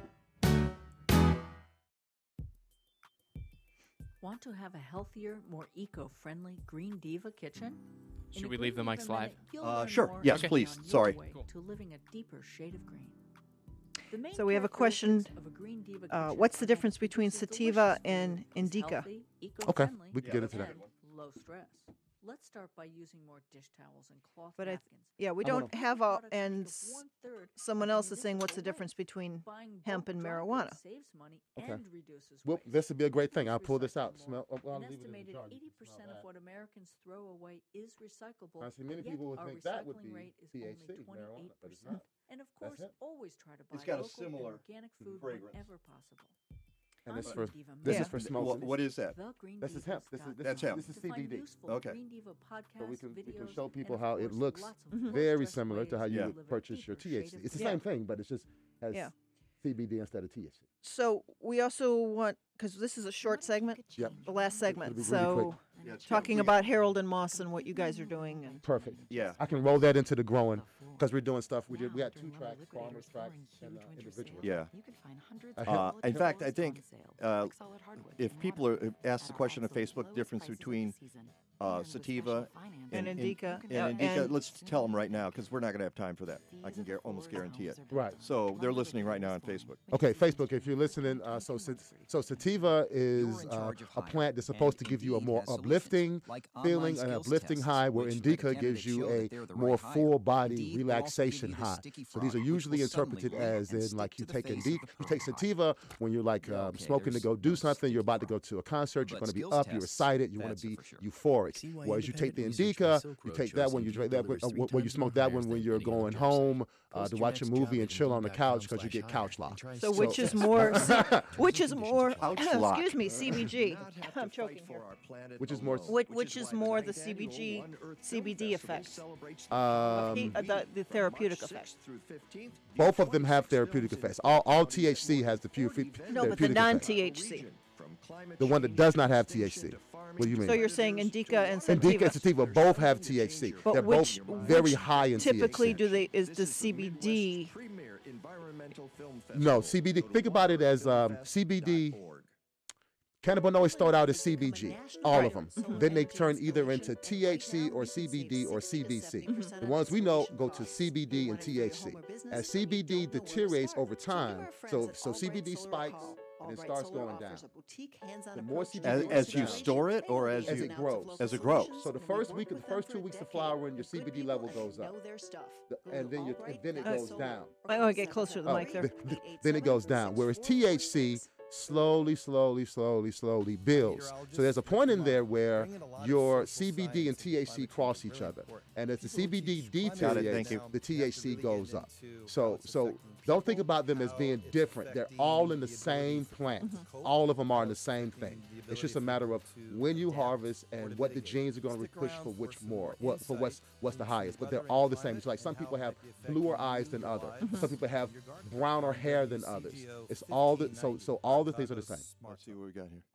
K: Want to have a healthier, more eco-friendly Green Diva kitchen? In
H: Should
K: a
H: we leave the
K: Green
H: mics
K: Diva
H: live?
K: minute, you'll
E: Uh,
K: learn
E: sure.
K: more
E: Yes,
K: about
E: please.
K: on your
E: Sorry.
K: way
H: Cool.
K: To living a deeper shade of green. The main
F: So we have a question.
K: characteristics of a Green Diva
F: Uh,
K: kitchen
F: what's the
K: are that
F: difference
K: it
F: between
K: produces
F: sativa
K: delicious
F: and
K: food, is
F: indica?
K: healthy,
G: Okay,
K: eco-friendly,
G: we can get into that.
K: and low stress. Let's start by using more dish towels and cloth
F: But I,
K: napkins.
F: yeah, we
G: I
F: don't
G: wanna-
F: have all.
K: Products
F: And
K: make up
F: s-
K: one-third
F: someone
K: of
F: else
K: the
F: is saying, what's the
K: municipal
F: difference
K: waste.
F: between
K: Buying
F: hemp
K: bulk
F: and
K: dry goods
F: marijuana?
K: saves money
G: Okay.
K: and reduces
G: Well,
K: waste.
G: this would be a great thing. I'll pull this
K: Recycle
G: out.
K: more.
G: Smell. Oh, well, I'll
K: An
G: leave it in the
K: estimated
G: jar. You
K: eighty
G: can smell
K: percent of
G: that.
K: what Americans throw away is recyclable.
G: I see many
K: yet
G: people would
K: our
G: think that would
K: recycling
G: be
K: rate is
G: T H C,
K: only
G: marijuana,
K: twenty-eight
G: but it's
K: percent.
G: not.
K: And of
G: That's
K: course,
G: hemp.
K: always try to buy
E: It's got a
K: local and
E: similar
K: organic food
E: fragrance.
K: whenever possible.
G: And this
K: On
G: for
K: Green Diva
G: this
F: Yeah.
G: is for
E: Wh-
G: smoking.
E: what is that?
K: The Green
G: This is
K: Diva
G: hemp. This is
K: dot
G: this
E: That's
G: is
E: hemp.
G: this is
K: to find
G: C B D.
K: useful
E: Okay.
K: Green Diva podcasts,
G: So we can we can
K: videos,
G: show
K: and
G: people
K: of
G: how it
K: course,
G: looks
K: lots of
G: very
K: low-stress
G: similar to
K: ways
G: how you
K: to
G: would
K: live a
G: purchase your
K: deeper
G: T H C.
K: shade of
G: It's the
K: green.
G: same thing, but it's just has
F: Yeah.
G: C B D instead of T H C.
F: So we also want, because this is a short segment,
G: Yep.
F: the last segment.
G: It'll be really
F: So
G: quick.
E: Yeah, it's-
F: talking
E: we-
F: about Harold and Moss and what you guys are doing. And
G: Perfect.
E: Yeah.
G: I can roll that into the growing because we're doing stuff. We did. We had two tracks, farmers tracks and uh, individual.
E: Yeah.
G: Uh,
E: Uh,
G: hemp-
E: in fact, I think uh, if people are if ask the question on Facebook, the difference between uh, sativa
F: And indica.
E: and,
F: Yeah,
E: indica,
F: and-
E: let's tell them right now because we're not going to have time for that. I can gar- almost guarantee it.
G: Right.
E: So they're listening right now on Facebook.
G: Okay, Facebook. If you're listening, uh, so so sativa is uh, a plant that's supposed to give you a more uplifting feeling, an uplifting high, where indica gives you a more full body relaxation high. So these are usually interpreted as in like you take indica, you take sativa when you're like um, smoking to go do something. You're about to go to a concert. You're going to be up. You're excited. You want to be euphoric. like. Whereas you take the indica, you take that one, you drink that, uh, where you smoke that one when you're going home uh, to watch a movie and chill on the couch because you get couch lock.
F: So which is more, C- which is more, excuse me, C B G. I'm choking here.
G: Which is more,
F: which, which is more the C B G, C B D effects,
G: um,
F: he, uh, the, the therapeutic effects.
G: Both of them have therapeutic effects. All, all T H C has the few therapeutic
F: No, but the non-T
G: effects.
F: H C.
G: The one that does not have T H C. What do you mean?
F: So you're saying indica and sativa.
G: Indica and sativa both have T H C.
F: But
G: They're
F: which,
G: both very
F: which
G: high in
F: typically
G: T H C.
F: do they is the C B D?
G: No, C B D. Think about it as um, C B D. Cannabinoids start out as C B G, all
F: Right.
G: of them.
F: Mhm.
G: Then they turn either into T H C or C B D or C B C.
F: Mhm.
G: The ones we know go to C B D and T H C. As C B D deteriorates over time, so so C B D spikes and it starts going down. The more C B D
E: As,
G: goes
E: as you
G: down,
E: store it, or as,
G: as
E: you
G: it grows.
E: as it grows.
G: So the first week, the first two weeks of flowering, your C B D level goes up, The- and then you, and then it goes down.
F: I want to get closer to the
G: Oh,
F: mic there.
G: th- th- then it goes down. Whereas T H C slowly, slowly, slowly, slowly builds. So there's a point in there where your C B D and T H C cross each other, and as the C B D deteriorates, the T H C goes up. So, so don't think about them as being different. They're all in the same plant. All of them are in the same thing. It's just a matter of when you harvest and what the genes are going to push for which more, what, for what's what's the highest. But they're all the same. It's like some people have bluer eyes than others. Some people have browner hair than others. It's all the so so all the things are the same.
E: Let's see what we got here.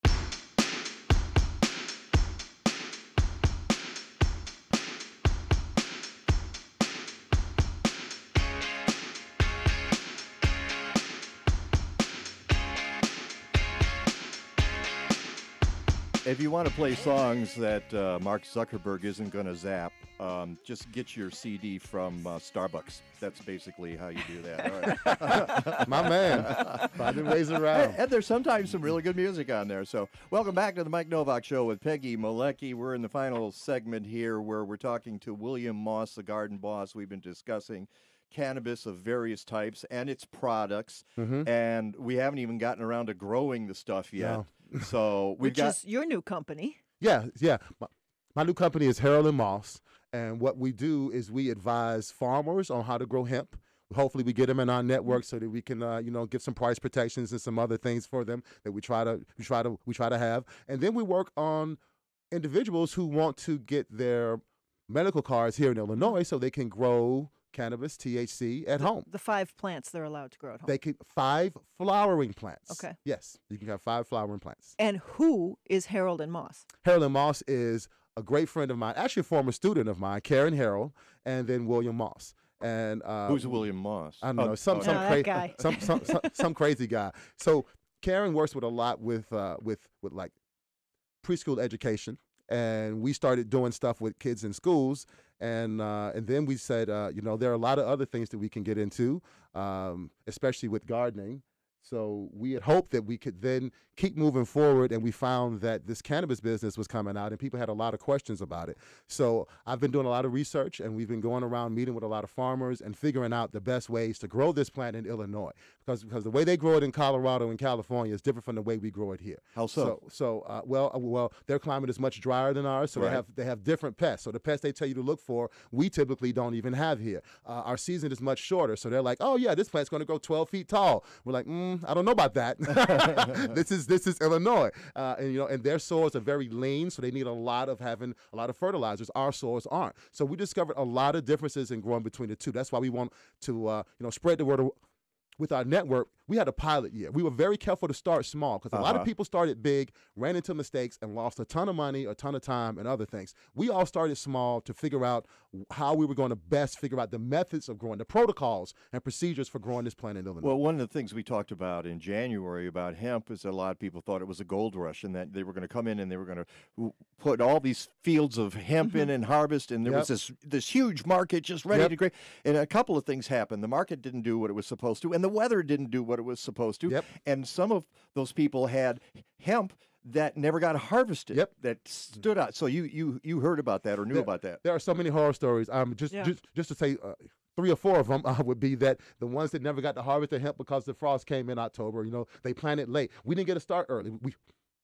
E: If you want to play songs that uh, Mark Zuckerberg isn't going to zap, um, just get your C D from uh, Starbucks. That's basically how you do that. All right.
G: My man, finding ways around.
E: And, and there's sometimes some really good music on there. So welcome back to the Mike Nowak Show with Peggy Malecki. We're in the final segment here where we're talking to William Moss, the garden boss. We've been discussing cannabis of various types and its products,
G: Mhm.
E: and we haven't even gotten around to growing the stuff yet.
G: No.
E: So we've
F: Which
E: got
F: is your new company.
G: Yeah, yeah. My, my new company is Harold and Moss, and what we do is we advise farmers on how to grow hemp. Hopefully, we get them in our network so that we can, uh, you know, give some price protections and some other things for them that we try to, we try to, we try to have. And then we work on individuals who want to get their medical cards here in Illinois so they can grow cannabis, T H C at home.
F: The five plants they're allowed to grow at home.
G: They can five flowering plants.
F: Okay.
G: Yes, you can have five flowering plants.
F: And who is Harold and Moss?
G: Harold and Moss is a great friend of mine, actually a former student of mine, Karen Harold, and then William Moss. And uh,
E: who's William Moss?
G: I don't know,
E: Oh,
G: some
E: oh,
G: some,
F: no, that
G: cra-
F: guy.
G: some, some some some crazy guy. So Karen works with a lot with uh, with with like preschool education, and we started doing stuff with kids in schools. And uh, and then we said, uh, you know, there are a lot of other things that we can get into, um, especially with gardening. So we had hoped that we could then keep moving forward, and we found that this cannabis business was coming out, and people had a lot of questions about it. So I've been doing a lot of research, and we've been going around meeting with a lot of farmers and figuring out the best ways to grow this plant in Illinois, because because the way they grow it in Colorado and California is different from the way we grow it here.
E: How so?
G: So, so uh, well, uh, well, their climate is much drier than ours, so
E: Right.
G: they have they have different pests. So the pests they tell you to look for, we typically don't even have here. Uh, our season is much shorter, so they're like, oh yeah, this plant's going to grow twelve feet tall. We're like, mm, I don't know about that. this is this is Illinois, uh, and you know, and their soils are very lean, so they need a lot of having a lot of fertilizers. Our soils aren't. So we discovered a lot of differences in growing between the two. That's why we want to uh, you know spread the word. Of, with our network, we had a pilot year. We were very careful to start small because a lot
E: Uh-huh.
G: of people started big, ran into mistakes, and lost a ton of money, a ton of time, and other things. We all started small to figure out how we were going to best figure out the methods of growing, the protocols and procedures for growing this plant in Illinois.
E: Well, one of the things we talked about in January about hemp is that a lot of people thought it was a gold rush and that they were going to come in and they were going to put all these fields of hemp in and harvest, and there was
G: Yep.
E: this this huge market just ready
G: Yep.
E: to grow. And a couple of things happened. The market didn't do what it was supposed to, and the weather didn't do what it was supposed to.
G: Yep.
E: And some of those people had hemp that never got harvested.
G: Yep.
E: That stood out. So you you you heard about that or knew
G: There-
E: about that?
G: There are so many horror stories. Um, just
F: Yeah.
G: just just to say. Uh, Three or four of them uh, would be that the ones that never got to harvest the hemp because the frost came in October, you know, they planted late. We didn't get a start early. We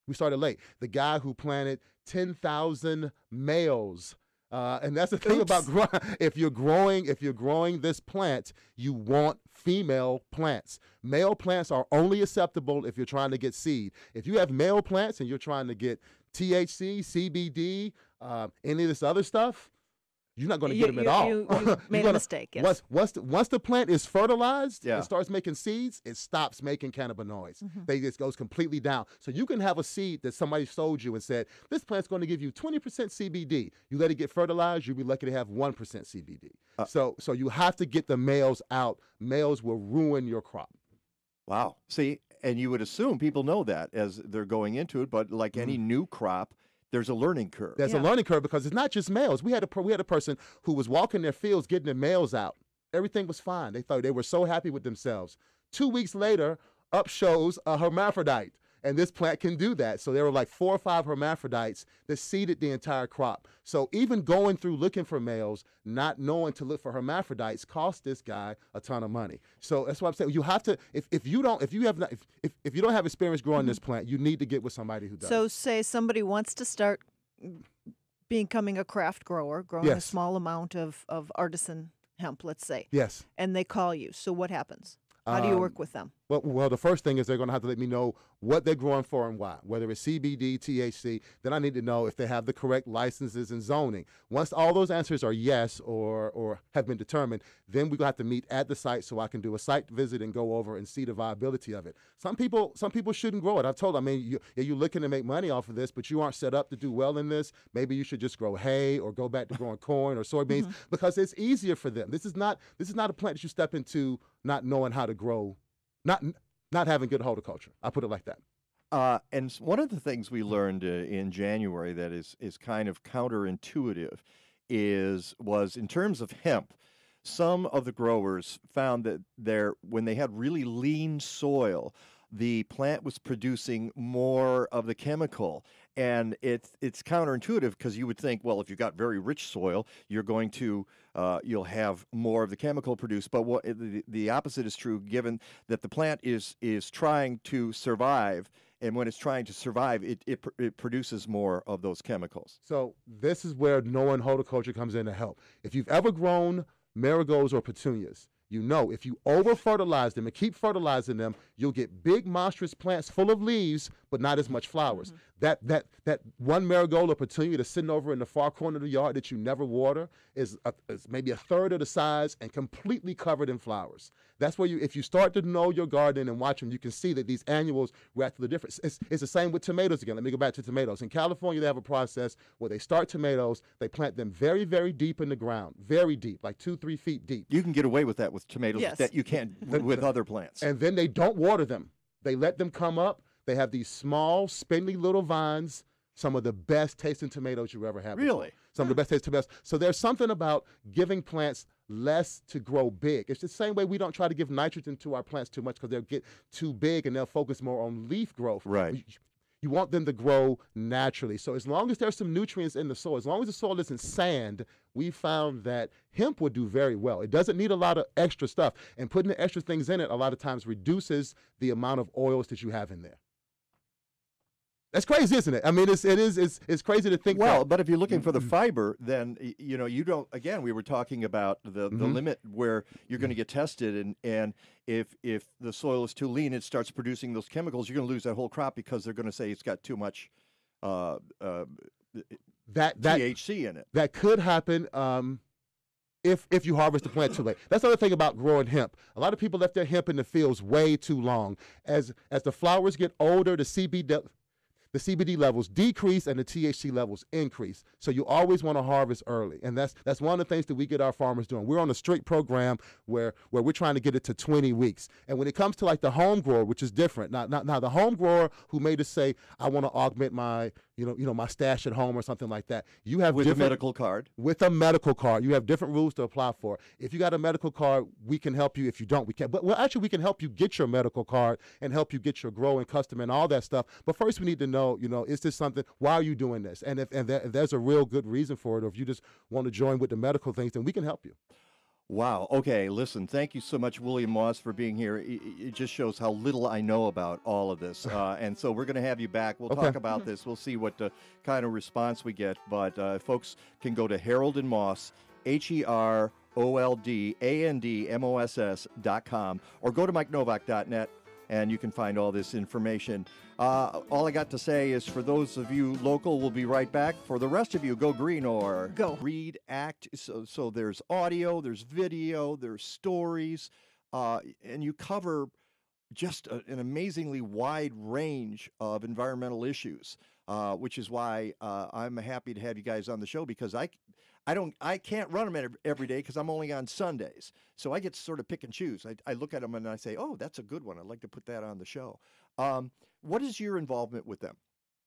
G: We started late. The guy who planted ten thousand males. Uh, and that's the thing
F: Oops.
G: about growing. If you're growing, if you're growing this plant, you want female plants. Male plants are only acceptable if you're trying to get seed. If you have male plants and you're trying to get T H C, C B D, uh, any of this other stuff, you're not going to
F: You-
G: get them
F: you-
G: at all.
F: you- you
G: You're
F: made a
G: gonna-
F: mistake, yes.
G: Once, once, the, once the plant is fertilized
E: Yeah.
G: and starts making seeds, it stops making cannabinoids.
F: Mm-hmm.
G: They just goes completely down. So you can have a seed that somebody sold you and said, this plant's going to give you twenty percent C B D. You let it get fertilized, you'll be lucky to have one percent C B D.
E: Uh,
G: so, so you have to get the males out. Males will ruin your crop.
E: Wow. See, and you would assume people know that as they're going into it, but like any new crop, there's a learning curve.
G: There's a learning curve because it's not just males. We had a per- we had a person who was walking their fields getting their males out. Everything was fine. They thought they were so happy with themselves. Two weeks later, up shows a hermaphrodite, and this plant can do that. So there were like four or five hermaphrodites that seeded the entire crop. So even going through looking for males, not knowing to look for hermaphrodites, cost this guy a ton of money. So that's what I'm saying. You have to if, if you don't if you have not if, if, if you don't have experience growing this plant, you need to get with somebody who does.
F: So say somebody wants to start becoming a craft grower, growing a
G: Yes.
F: small amount of, of artisan hemp, let's say.
G: Yes.
F: And they call you. So what happens? How do you
G: Um,
F: work with them?
G: Well, well, the first thing is they're going to have to let me know what they're growing for and why, whether it's C B D, T H C. Then I need to know if they have the correct licenses and zoning. Once all those answers are yes or or have been determined, then we're going to have to meet at the site so I can do a site visit and go over and see the viability of it. Some people some people shouldn't grow it. I've told them, I mean, you, yeah, you're looking to make money off of this, but you aren't set up to do well in this. Maybe you should just grow hay or go back to growing corn or soybeans because it's easier for them. This is not this is not a plant that you step into not knowing how to grow. Not not having good horticulture. I put it like that.
E: Uh, and s- one of the things we learned uh, in January that is is kind of counterintuitive is was in terms of hemp. Some of the growers found that there when they had really lean soil, the plant was producing more of the chemical. And it's it's counterintuitive because you would think, well, if you've got very rich soil, you're going to uh, you'll have more of the chemical produced. But what the, the opposite is true, given that the plant is is trying to survive, and when it's trying to survive, it it, pr- it produces more of those chemicals.
G: So this is where knowing horticulture comes in to help. If you've ever grown marigolds or petunias, you know if you over-fertilize them and keep fertilizing them, you'll get big, monstrous plants full of leaves, but not as much flowers.
F: Mm-hmm.
G: That that that one marigold or petunia that's sitting over in the far corner of the yard that you never water is, a, is maybe a third of the size and completely covered in flowers. That's where you, if you start to know your garden and watch them, you can see that these annuals react to the difference. It's, it's the same with tomatoes again. Let me go back to tomatoes. In California, they have a process where they start tomatoes, they plant them very, very deep in the ground, very deep, like two, three feet deep.
E: You can get away with that with tomatoes
F: Yes.
E: that you can't w- with other plants.
G: And then they don't water them. They let them come up. They have these small, spindly little vines, some of the best tasting tomatoes you ever had.
E: Really?
G: Before. Some of the best tasting tomatoes. So there's something about giving plants less to grow big. It's the same way we don't try to give nitrogen to our plants too much because they'll get too big and they'll focus more on leaf growth.
E: Right.
G: You, you want them to grow naturally. So as long as there's some nutrients in the soil, as long as the soil isn't sand, we found that hemp would do very well. It doesn't need a lot of extra stuff. And putting the extra things in it a lot of times reduces the amount of oils that you have in there. That's crazy, isn't it? I mean, it's it is it's it's crazy to think.
E: Well,
G: that,
E: but if you're looking for the fiber, then y- you know you don't. Again, we were talking about the, the
G: Mhm.
E: limit where you're going to get tested, and and if if the soil is too lean, it starts producing those chemicals. You're going to lose that whole crop because they're going to say it's got too much uh, uh,
G: that that
E: T H C in it.
G: that could happen. Um, If, if you harvest the plant too late. That's the other thing about growing hemp. A lot of people left their hemp in the fields way too long. As as the flowers get older, the C B D the C B D levels decrease and the T H C levels increase. So you always want to harvest early. And that's that's one of the things that we get our farmers doing. We're on a strict program where where we're trying to get it to twenty weeks. And when it comes to like the home grower, which is different. Now, now, now the home grower who may just say, I want to augment my, you know, you know, my stash at home or something like that. You have
E: With a
G: different,
E: medical card.
G: with a medical card. You have different rules to apply for. If you got a medical card, we can help you. If you don't, we can't. But well, actually, we can help you get your medical card and help you get your growing custom and all that stuff. But first, we need to know, you know, is this something? Why are you doing this? And if and there, if there's a real good reason for it, or if you just want to join with the medical things, then we can help you.
E: Wow. Okay. Listen, thank you so much, William Moss, for being here. It, it just shows how little I know about all of this. Uh, and so we're going to have you back. We'll
G: Okay.
E: talk about this. We'll see what uh, kind of response we get. But uh, folks can go to Harold and Moss, H E R O L D A N D M O S S dot com, or go to mike novak dot net. And you can find all this information. Uh, all I got to say is for those of you local, we'll be right back. For the rest of you, go green or
F: Go.
E: read, act. So, so there's audio, there's video, there's stories, uh, and you cover just a, an amazingly wide range of environmental issues, uh, which is why uh, I'm happy to have you guys on the show because I, I don't, I can't run them every, every day because I'm only on Sundays. So I get to sort of pick and choose. I, I look at them and I say, oh, that's a good one. I'd like to put that on the show. Um, what is your involvement with them?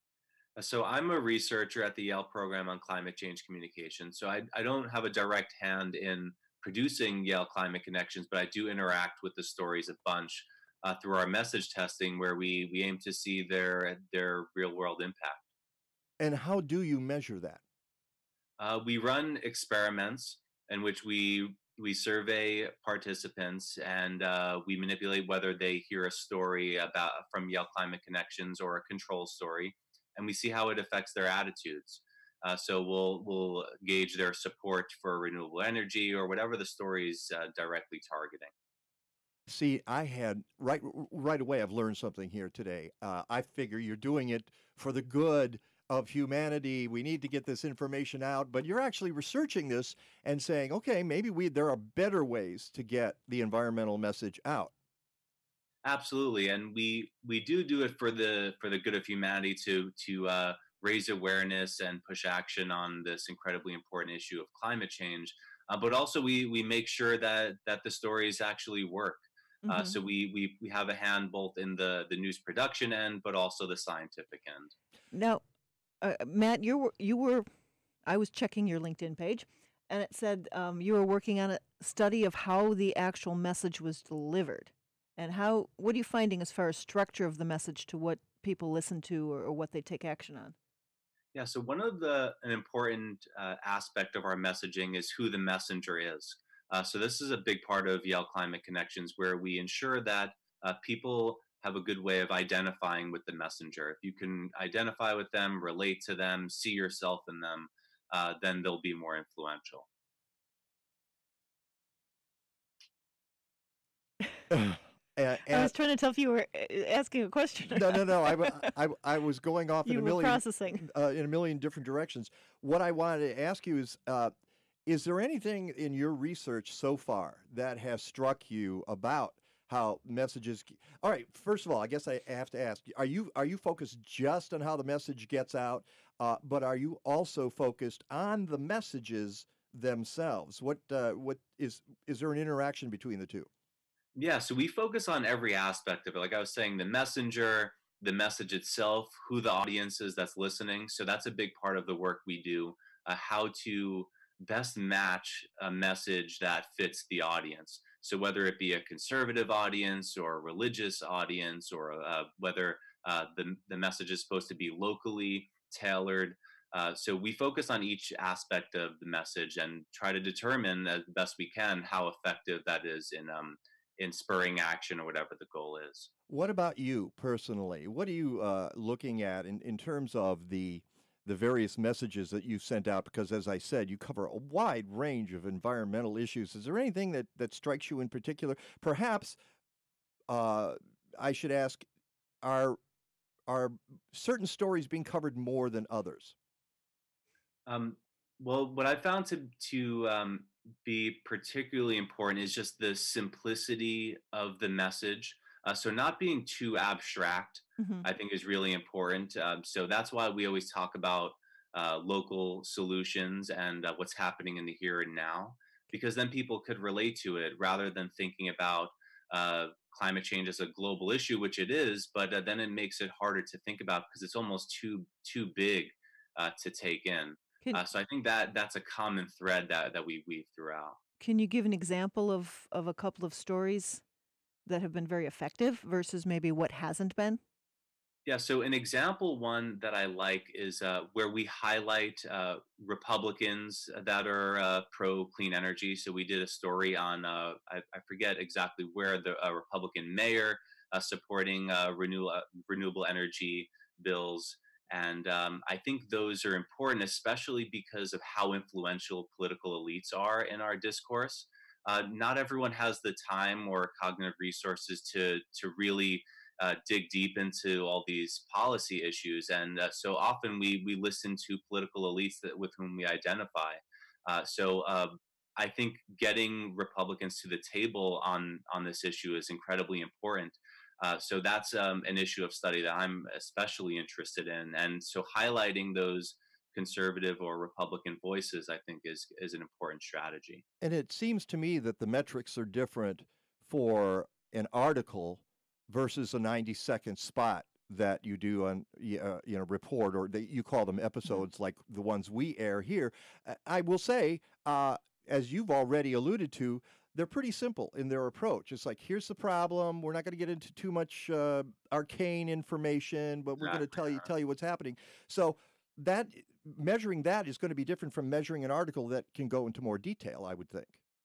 L: So I'm a researcher at the Yale Program on Climate Change Communication. So I, I don't have a direct hand in producing Yale Climate Connections, but I do interact with the stories a bunch uh, through our message testing, where we we aim to see their their real world impact.
E: And how do you measure that?
L: Uh, we run experiments in which we we survey participants and uh, we manipulate whether they hear a story about from Yale Climate Connections or a control story, and we see how it affects their attitudes. Uh, so we'll we'll gauge their support for renewable energy or whatever the story is uh, directly targeting.
E: See, I had right right away. I've learned something here today. Uh, I figure you're doing it for the good of humanity. We need to get this information out, but you're actually researching this and saying, okay, maybe we there are better ways to get the environmental message out.
L: Absolutely, and we we do do it for the for the good of humanity to to uh, raise awareness and push action on this incredibly important issue of climate change. Uh, but also, we we make sure that that the stories actually work.
F: Mm-hmm.
L: Uh, so we, we we have a hand both in the the news production end, but also the scientific end.
F: Now, uh, Matt, you were you were, I was checking your LinkedIn page, and it said um, you were working on a study of how the actual message was delivered, and how what are you finding as far as structure of the message to what people listen to or, or what they take action on?
L: Yeah. So one of the an important uh, aspect of our messaging is who the messenger is. Uh, so this is a big part of Yale Climate Connections, where we ensure that uh, people have a good way of identifying with the messenger. If you can identify with them, relate to them, see yourself in them, uh, then they'll be more influential.
E: And,
F: I was trying to tell if you were uh, asking a question. Or
E: no,
F: not.
E: no, no. I, I, I was going off in
F: You
E: a
F: were
E: million
F: processing.
E: uh, in a million different directions. What I wanted to ask you is, uh, is there anything in your research so far that has struck you about how messages? All right. First of all, I guess I have to ask: Are you are you focused just on how the message gets out, uh, but are you also focused on the messages themselves? What uh, what is is there an interaction between the two?
L: Yeah, so we focus on every aspect of it. Like I was saying, the messenger, the message itself, who the audience is that's listening. So that's a big part of the work we do, uh, how to best match a message that fits the audience. So whether it be a conservative audience or a religious audience, or uh, whether uh, the, the message is supposed to be locally tailored. Uh, so we focus on each aspect of the message and try to determine as best we can how effective that is in um, in spurring action or whatever the goal is.
E: What about you personally? What are you uh, looking at in, in terms of the the various messages that you sent out? Because as I said, you cover a wide range of environmental issues. Is there anything that, that strikes you in particular? Perhaps uh, I should ask, are, are certain stories being covered more than others?
L: Um, well, what I found to, to um, be particularly important is just the simplicity of the message. Uh, so not being too abstract,
F: Mm-hmm.
L: I think is really important. Um, so that's why we always talk about uh, local solutions and uh, what's happening in the here and now, because then people could relate to it rather than thinking about uh, climate change as a global issue, which it is, but uh, then it makes it harder to think about because it's almost too too big uh, to take in.
F: Can,
L: Uh, so I think that that's a common thread that, that we weave throughout.
F: can you give an example of, of a couple of stories that have been very effective versus maybe what hasn't been?
L: Yeah, so an example one that I like is uh, where we highlight uh, Republicans that are uh, pro clean energy. So we did a story on, uh, I, I forget exactly where, the uh, Republican mayor uh, supporting uh, renew, uh, renewable energy bills. And um, I think those are important, especially because of how influential political elites are in our discourse. Uh, not everyone has the time or cognitive resources to, to really Uh, dig deep into all these policy issues, and uh, so often we we listen to political elites that, with whom we identify. Uh, so uh, I think getting Republicans to the table on on this issue is incredibly important. Uh, so that's um, an issue of study that I'm especially interested in, and so highlighting those conservative or Republican voices, I think, is is an important strategy.
E: And it seems to me that the metrics are different for an article versus a ninety second spot that you do on uh, you know report, or that you call them episodes, mm-hmm. like the ones we air here. I will say, uh, as you've already alluded to, they're pretty simple in their approach. It's like, here's the problem. We're not going to get into too much uh, arcane information, but we're going to tell you tell you what's happening. So that measuring that is going to be different from measuring an article that can go into more detail, I would think.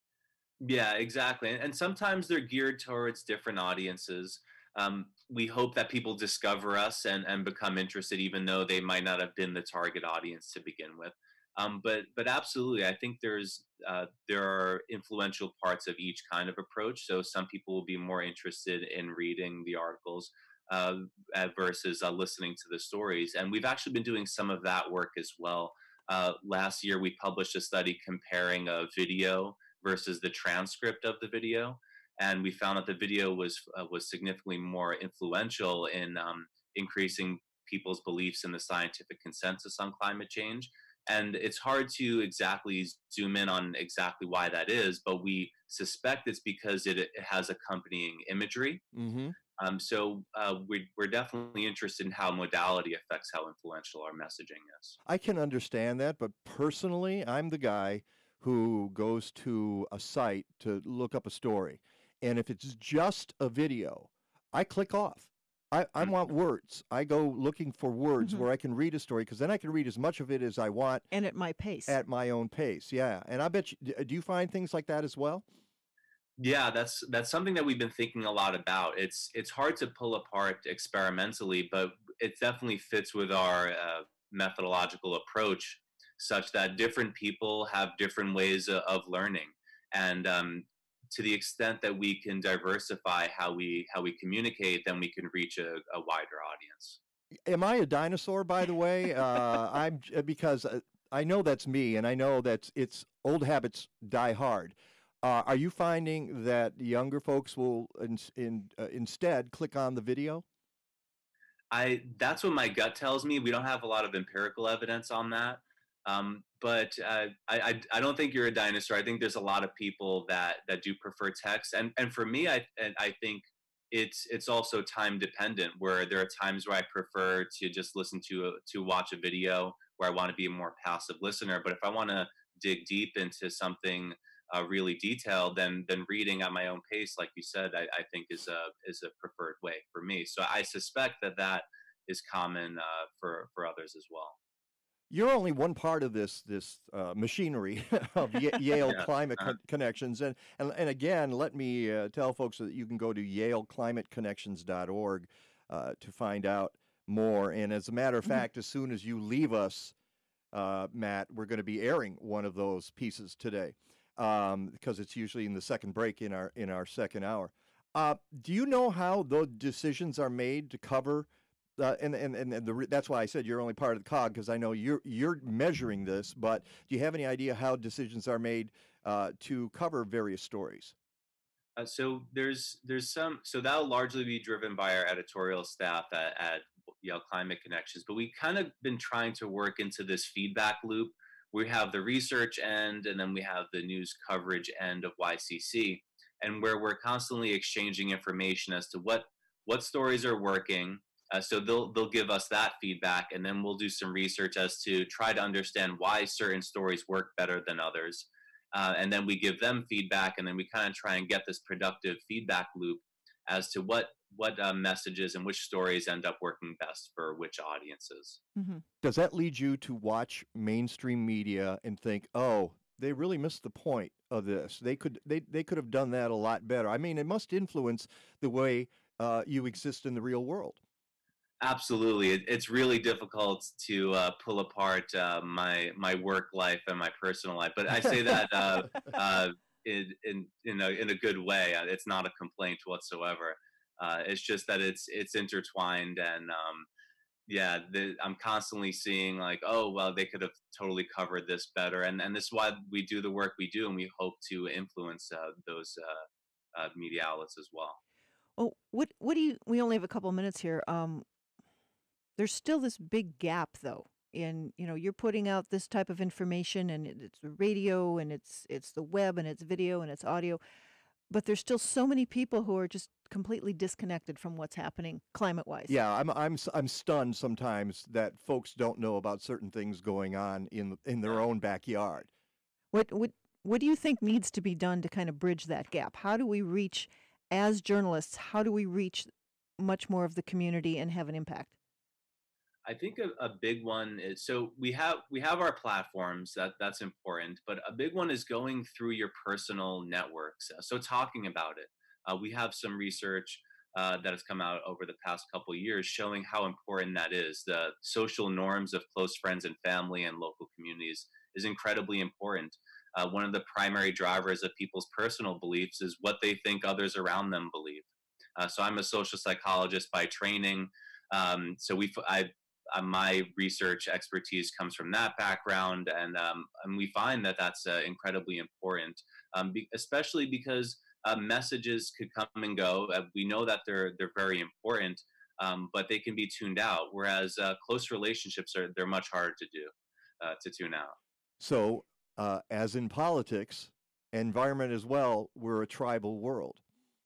L: Yeah, exactly. And sometimes they're geared towards different audiences. Um, we hope that people discover us and, and become interested, even though they might not have been the target audience to begin with. Um, but but absolutely, I think there's uh, there are influential parts of each kind of approach. So some people will be more interested in reading the articles uh, versus uh, listening to the stories. And we've actually been doing some of that work as well. Uh, last year, we published a study comparing a video versus the transcript of the video. And we found that the video was uh, was significantly more influential in um, increasing people's beliefs in the scientific consensus on climate change. And it's hard to exactly zoom in on exactly why that is, but we suspect it's because it, it has accompanying imagery.
E: Mm-hmm.
L: Um, so uh, we, we're definitely interested in how modality affects how influential our messaging is.
E: I can understand that, but personally, I'm the guy who goes to a site to look up a story. And if it's just a video, I click off. I, I want words. I go looking for words mm-hmm. where I can read a story, because then I can read as much of it as I want.
F: And at my pace.
E: At my own pace, yeah. And I bet you, do you find things like that as well?
L: Yeah, that's that's something that we've been thinking a lot about. It's it's hard to pull apart experimentally, but it definitely fits with our uh, methodological approach, such that different people have different ways of, of learning. And um, to the extent that we can diversify how we how we communicate, then we can reach a, a wider audience.
E: Am I a dinosaur, by the way? uh, I'm because I know that's me, and I know that it's old habits die hard. Uh, are you finding that younger folks will in, in, uh, instead click on the video?
L: I that's what my gut tells me. We don't have a lot of empirical evidence on that. Um, but uh, I, I I don't think you're a dinosaur. I think there's a lot of people that that do prefer text, and and for me, I I think it's it's also time dependent. Where there are times where I prefer to just listen to a, to watch a video, where I want to be a more passive listener. But if I want to dig deep into something uh, really detailed, then then reading at my own pace, like you said, I, I think is a is a preferred way for me. So I suspect that that is common uh, for for others as well.
E: You're only one part of this this uh, machinery of y- Yale
L: yeah.
E: Climate
L: uh-huh.
E: Con- Connections, and, and and again, let me uh, tell folks that you can go to yale climate connections dot org uh, to find out more. And as a matter of fact, as soon as you leave us, uh, Matt, we're going to be airing one of those pieces today, um, because it's usually in the second break in our in our second hour. Uh, do you know how those decisions are made to cover? Uh, and and and the, that's why I said you're only part of the cog, because I know you're you're measuring this. But do you have any idea how decisions are made uh, to cover various stories?
L: Uh, so there's there's some so that'll largely be driven by our editorial staff at, at Yale Climate Connections. But we kind of been trying to work into this feedback loop. We have the research end, and then we have the news coverage end of Y C C, and where we're constantly exchanging information as to what what stories are working. Uh, so they'll they'll give us that feedback, and then we'll do some research as to try to understand why certain stories work better than others. Uh, and then we give them feedback, and then we kind of try and get this productive feedback loop as to what what uh, messages and which stories end up working best for which audiences.
F: Mm-hmm.
E: Does that lead you to watch mainstream media and think, oh, they really missed the point of this? They could they, they could have done that a lot better. I mean, it must influence the way uh, you exist in the real world.
L: Absolutely. It, it's really difficult to uh, pull apart uh, my my work life and my personal life. But I say that uh, uh, in, in, in, a, in a good way. It's not a complaint whatsoever. Uh, it's just that it's it's intertwined. And um, yeah, the, I'm constantly seeing like, oh, well, they could have totally covered this better. And, and this is why we do the work we do. And we hope to influence uh, those uh, uh, media outlets as well.
F: Oh, what what do you? We only have a couple minutes here. Um, there's still this big gap, though. In you know, you're putting out this type of information, and it, it's radio, and it's it's the web, and it's video, and it's audio, but there's still so many people who are just completely disconnected from what's happening climate-wise.
E: Yeah, I'm I'm I'm stunned sometimes that folks don't know about certain things going on in in their own backyard.
F: What what what do you think needs to be done to kind of bridge that gap? How do we reach, as journalists, how do we reach much more of the community and have an impact?
L: I think a, a big one is, so we have we have our platforms, that that's important, but a big one is going through your personal networks. So talking about it. Uh, we have some research uh, that has come out over the past couple of years showing how important that is. The social norms of close friends and family and local communities is incredibly important. Uh, one of the primary drivers of people's personal beliefs is what they think others around them believe. Uh, so I'm a social psychologist by training. Um, so we, I, uh, my research expertise comes from that background, and um, and we find that that's uh, incredibly important, um, be, especially because uh, messages could come and go. Uh, we know that they're they're very important, um, but they can be tuned out. Whereas uh, close relationships are they're much harder to do, uh, to tune out.
E: So, uh, as in politics, environment as well, we're a tribal world.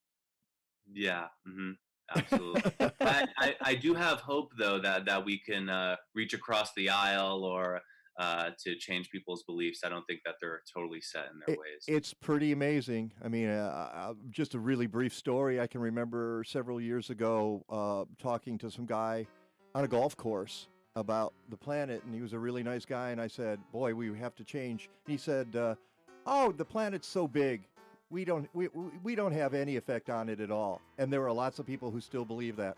L: Yeah. Mm-hmm. Absolutely. I, I, I do have hope, though, that, that we can uh, reach across the aisle or uh, to change people's beliefs. I don't think that they're totally set in their
E: It,
L: ways.
E: it's pretty amazing. I mean, uh, uh, just a really brief story. I can remember several years ago uh, talking to some guy on a golf course about the planet, and he was a really nice guy. And I said, boy, we have to change. And he said, uh, oh, the planet's so big. We don't we we don't have any effect on it at all, and there are lots of people who still believe that.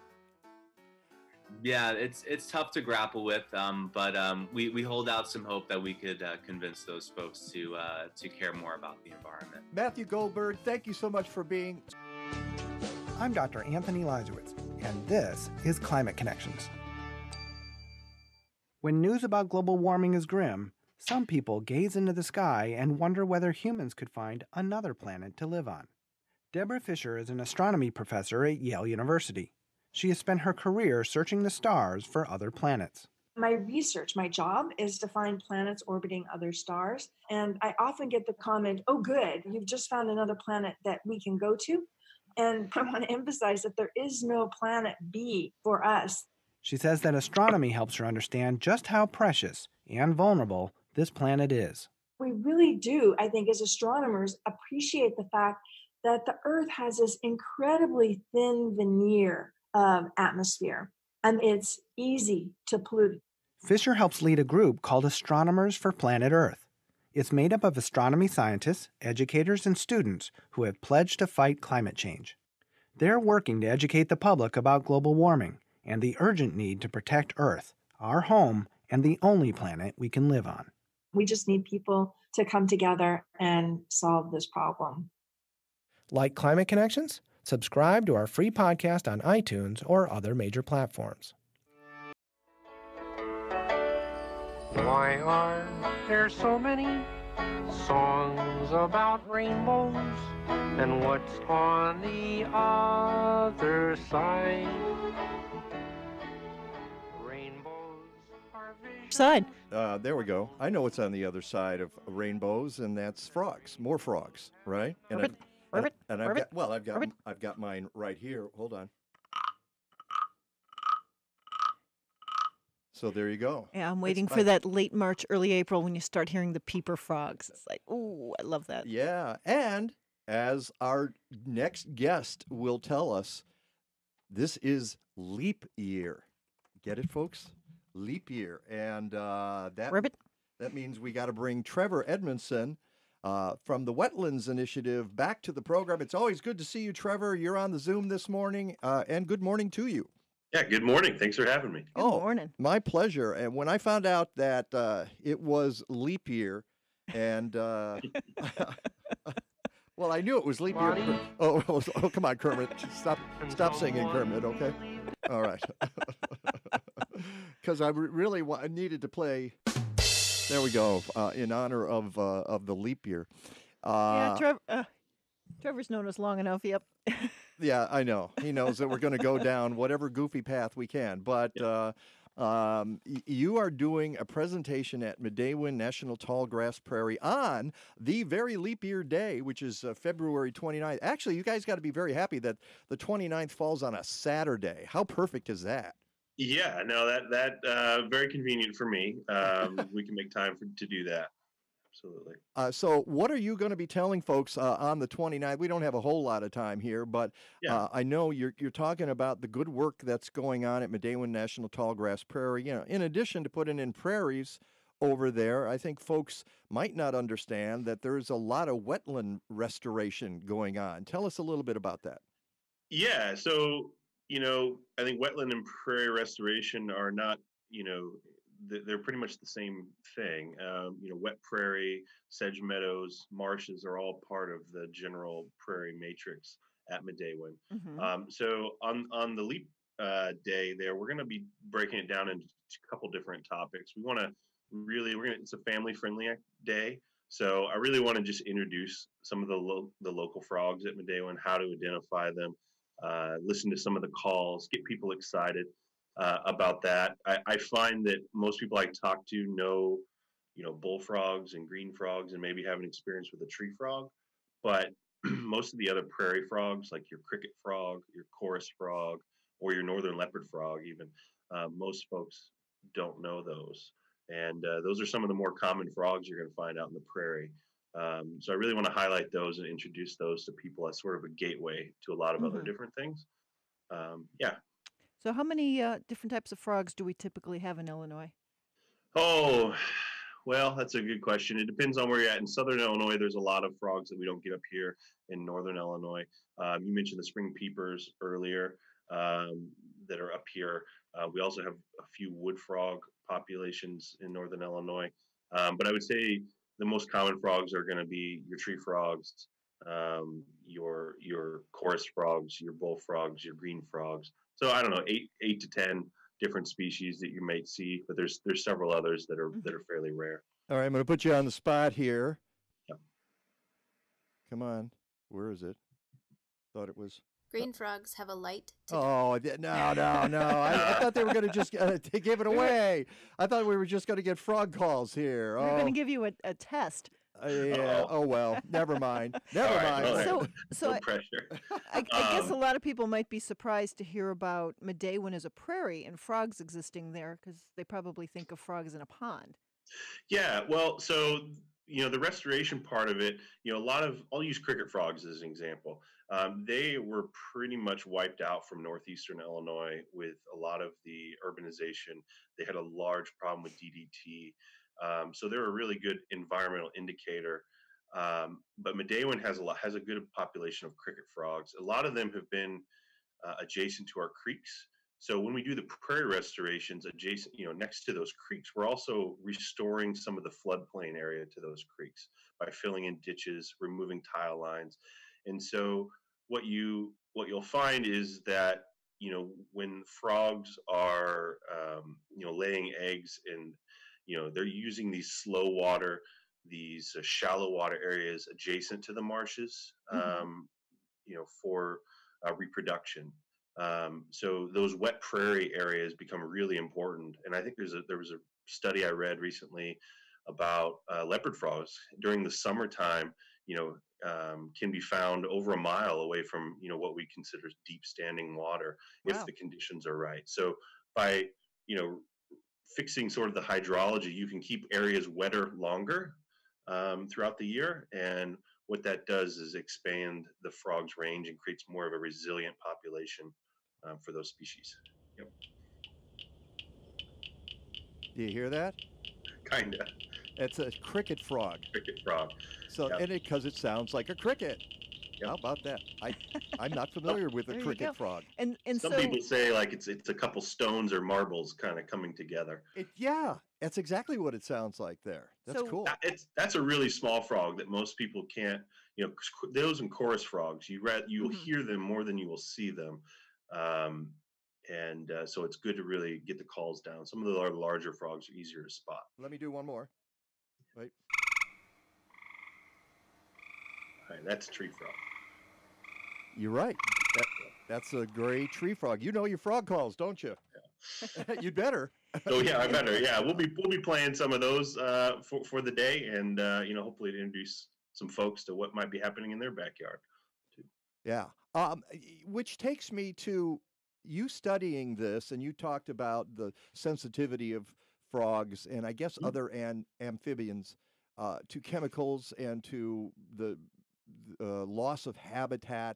L: Yeah, it's it's tough to grapple with, um, but um, we we hold out some hope that we could uh, convince those folks to uh, to care more about the environment.
E: Matthew Goldberg, thank you so much for being.
M: I'm Doctor Anthony Lizowitz, and this is Climate Connections. When news about global warming is grim, some people gaze into the sky and wonder whether humans could find another planet to live on. Deborah Fisher is an astronomy professor at Yale University. She has spent her career searching the stars for other planets.
N: My research, my job is to find planets orbiting other stars. And I often get the comment, oh, good, you've just found another planet that we can go to. And I want to emphasize that there is no planet B for us.
M: She says that astronomy helps her understand just how precious and vulnerable this planet is.
N: We really do, I think, as astronomers, appreciate the fact that the Earth has this incredibly thin veneer of atmosphere, and it's easy to pollute.
M: Fisher helps lead a group called Astronomers for Planet Earth. It's made up of astronomy scientists, educators, and students who have pledged to fight climate change. They're working to educate the public about global warming and the urgent need to protect Earth, our home, and the only planet we can live on.
N: We just need people to come together and solve this problem.
M: Like Climate Connections? Subscribe to our free podcast on iTunes or other major platforms.
J: Why are there so many songs about rainbows? And what's on the other side?
F: Side.
E: Uh, there we go. I know what's on the other side of rainbows, and that's frogs. More frogs, right? And
F: Ribbit,
E: I've,
F: ribbit,
E: and I've
F: ribbit,
E: got well, I've got
F: ribbit.
E: I've got mine right here. Hold on. So there you go.
F: Yeah, I'm waiting
E: It's
F: for
E: fine.
F: that late March, early April when you start hearing the peeper frogs. It's like, ooh, I love that.
E: Yeah, and as our next guest will tell us, this is leap year. Get it, folks? Leap year. And uh, that,
F: Ribbit.
E: that means we got to bring Trevor Edmonson uh, from the Wetlands Initiative back to the program. It's always good to see you, Trevor. You're on the Zoom this morning, uh, and good morning to you.
O: Yeah, good morning. Thanks for having me.
F: Good
E: oh,
F: morning.
E: My pleasure. And when I found out that uh, it was leap year, and uh, well, I knew it was leap year. but- Oh, oh, oh, come on, Kermit. Stop, stop singing, Kermit, okay? All right. Because I re- really wa- I needed to play. There we go. Uh, in honor of uh, of the leap year. Uh,
F: yeah, Trev- uh, Trevor's known us long enough. Yep.
E: yeah, I know. He knows that we're going to go down whatever goofy path we can. But uh, um, y- you are doing a presentation at Midewin National Tallgrass Prairie on the very leap year day, which is uh, February twenty-ninth. Actually, you guys got to be very happy that the twenty-ninth falls on a Saturday. How perfect is that?
O: Yeah, no, that that uh, very convenient for me. Um, we can make time for, to do that. Absolutely.
E: Uh, so what are you going to be telling folks uh, on the twenty-ninth? We don't have a whole lot of time here, but
O: Yeah.
E: uh, I know you're you're talking about the good work that's going on at Midewin National Tallgrass Prairie. You know, in addition to putting in prairies over there, I think folks might not understand that there's a lot of wetland restoration going on. Tell us a little bit about that.
O: Yeah, so you know, I think wetland and prairie restoration are not, you know, th- they're pretty much the same thing. Um, you know, wet prairie, sedge meadows, marshes are all part of the general prairie matrix at Midewin.
F: Mhm.
O: Um, so on on the leap uh, day there, we're going to be breaking it down into a couple different topics. We want to really, we're going to, it's a family friendly day. So I really want to just introduce some of the lo- the local frogs at Midewin, how to identify them, uh, listen to some of the calls, get people excited uh, about that. I, I find that most people I talk to know, you know, bullfrogs and green frogs and maybe have an experience with a tree frog, but most of the other prairie frogs, like your cricket frog, your chorus frog, or your northern leopard frog even, uh, most folks don't know those. And uh, those are some of the more common frogs you're going to find out in the prairie. Um, so I really want to highlight those and introduce those to people as sort of a gateway to a lot of other
F: Mhm.
O: different things. Um, yeah.
F: So, how many uh, different types of frogs do we typically have in Illinois?
O: Oh, well, that's a good question. It depends on where you're at. In southern Illinois, there's a lot of frogs that we don't get up here in northern Illinois. Um, you mentioned the spring peepers earlier um, that are up here. Uh, we also have a few wood frog populations in northern Illinois. Um, but I would say the most common frogs are going to be your tree frogs, um, your your chorus frogs, your bullfrogs, your green frogs. So I don't know, eight eight to ten different species that you might see, but there's there's several others that are that are fairly rare.
E: All right, I'm going to put you on the spot here.
O: Yeah.
E: Come on. Where is it? Thought it was.
P: Green frogs have a light to
E: Oh, th- no, no, no. I, I thought they were going to just uh, to give it away. I thought we were just going to get frog calls here.
F: We're
E: Oh,
F: going to give you a, a test.
E: uh, yeah. Oh, well. Never mind. Never
O: All right,
E: mind.
O: all right.
F: So, so
O: No
F: I,
O: pressure.
F: I, I guess a
O: Um,
F: lot of people might be surprised to hear about Midewin as a prairie and frogs existing there because they probably think of frogs in a pond.
O: Yeah, well, so you know the restoration part of it, you know, a lot of I'll use cricket frogs as an example. Um, they were pretty much wiped out from northeastern Illinois with a lot of the urbanization. They had a large problem with D D T, um, so they're a really good environmental indicator. Um, but Midewin has a lot has a good population of cricket frogs. A lot of them have been uh, adjacent to our creeks. So when we do the prairie restorations adjacent, you know, next to those creeks, we're also restoring some of the floodplain area to those creeks by filling in ditches, removing tile lines. And so what you what you'll find is that, you know, when frogs are um, you know, laying eggs and, you know, they're using these slow water, these uh, shallow water areas adjacent to the marshes,
F: Mhm.
O: um, you know, for uh, reproduction. Um, so those wet prairie areas become really important. And I think there's a there was a study I read recently about uh, leopard frogs during the summertime. You know, um, can be found over a mile away from, you know, what we consider deep standing water if
F: Wow.
O: the conditions are right. So by, you know, fixing sort of the hydrology, you can keep areas wetter longer um, throughout the year. And what that does is expand the frog's range and creates more of a resilient population. um, for those species. Yep.
E: Do you hear that?
O: Kinda.
E: It's a cricket frog.
O: Cricket frog.
E: So,
O: Yep.
E: and it because it sounds like a cricket. How about that? I, I'm not familiar with a
F: There you
E: cricket
F: go.
E: frog.
F: And and
O: Some
F: so
O: people say like it's it's a couple stones or marbles kind of coming together.
E: It, yeah, that's exactly what it sounds like there. That's
F: So-
E: cool.
O: That- It's that's a really small frog that most people can't. You know, c- those and chorus frogs. You read you'll
F: Mhm.
O: hear them more than you will see them, um, and uh, so it's good to really get the calls down. Some of the lar- larger frogs are easier to spot.
E: Let me do one more. Wait.
O: All right, that's a tree frog.
E: You're right. That, that's a gray tree frog. You know your frog calls, don't you? You'd better.
O: So yeah, I better. Yeah, we'll be we'll be playing some of those uh, for for the day, and uh, you know, hopefully to introduce some folks to what might be happening in their backyard.
E: Yeah. Um, y- which takes me to you studying this, and you talked about the sensitivity of frogs and I guess other an, amphibians uh, to chemicals and to the uh, loss of habitat.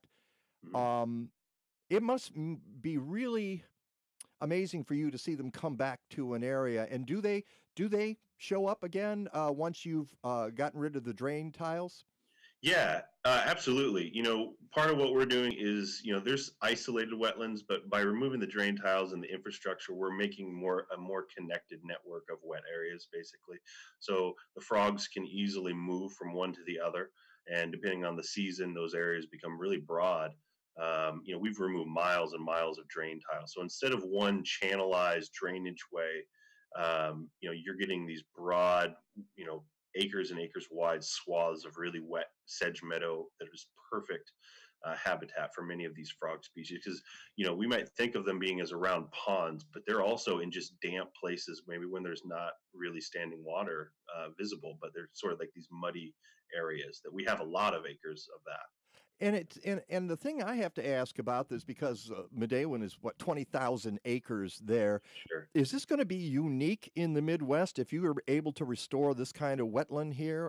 E: Um, it must m- be really amazing for you to see them come back to an area. And do they do they show up again uh, once you've uh, gotten rid of the drain tiles?
O: Yeah, uh, absolutely. You know, part of what we're doing is, you know, there's isolated wetlands, but by removing the drain tiles and the infrastructure, we're making more a more connected network of wet areas, basically. So the frogs can easily move from one to the other, and depending on the season, those areas become really broad. Um, you know, we've removed miles and miles of drain tiles. So instead of one channelized drainage way, um, you know, you're getting these broad, you know, acres and acres wide swaths of really wet sedge meadow that is perfect uh, habitat for many of these frog species. Because, you know, we might think of them being as around ponds, but they're also in just damp places, maybe when there's not really standing water uh, visible, but they're sort of like these muddy areas that we have a lot of acres of that.
E: And it's and, and the thing I have to ask about this, because uh, Midewin is what twenty thousand acres there.
O: Sure.
E: Is this going to be unique in the Midwest if you were able to restore this kind of wetland here?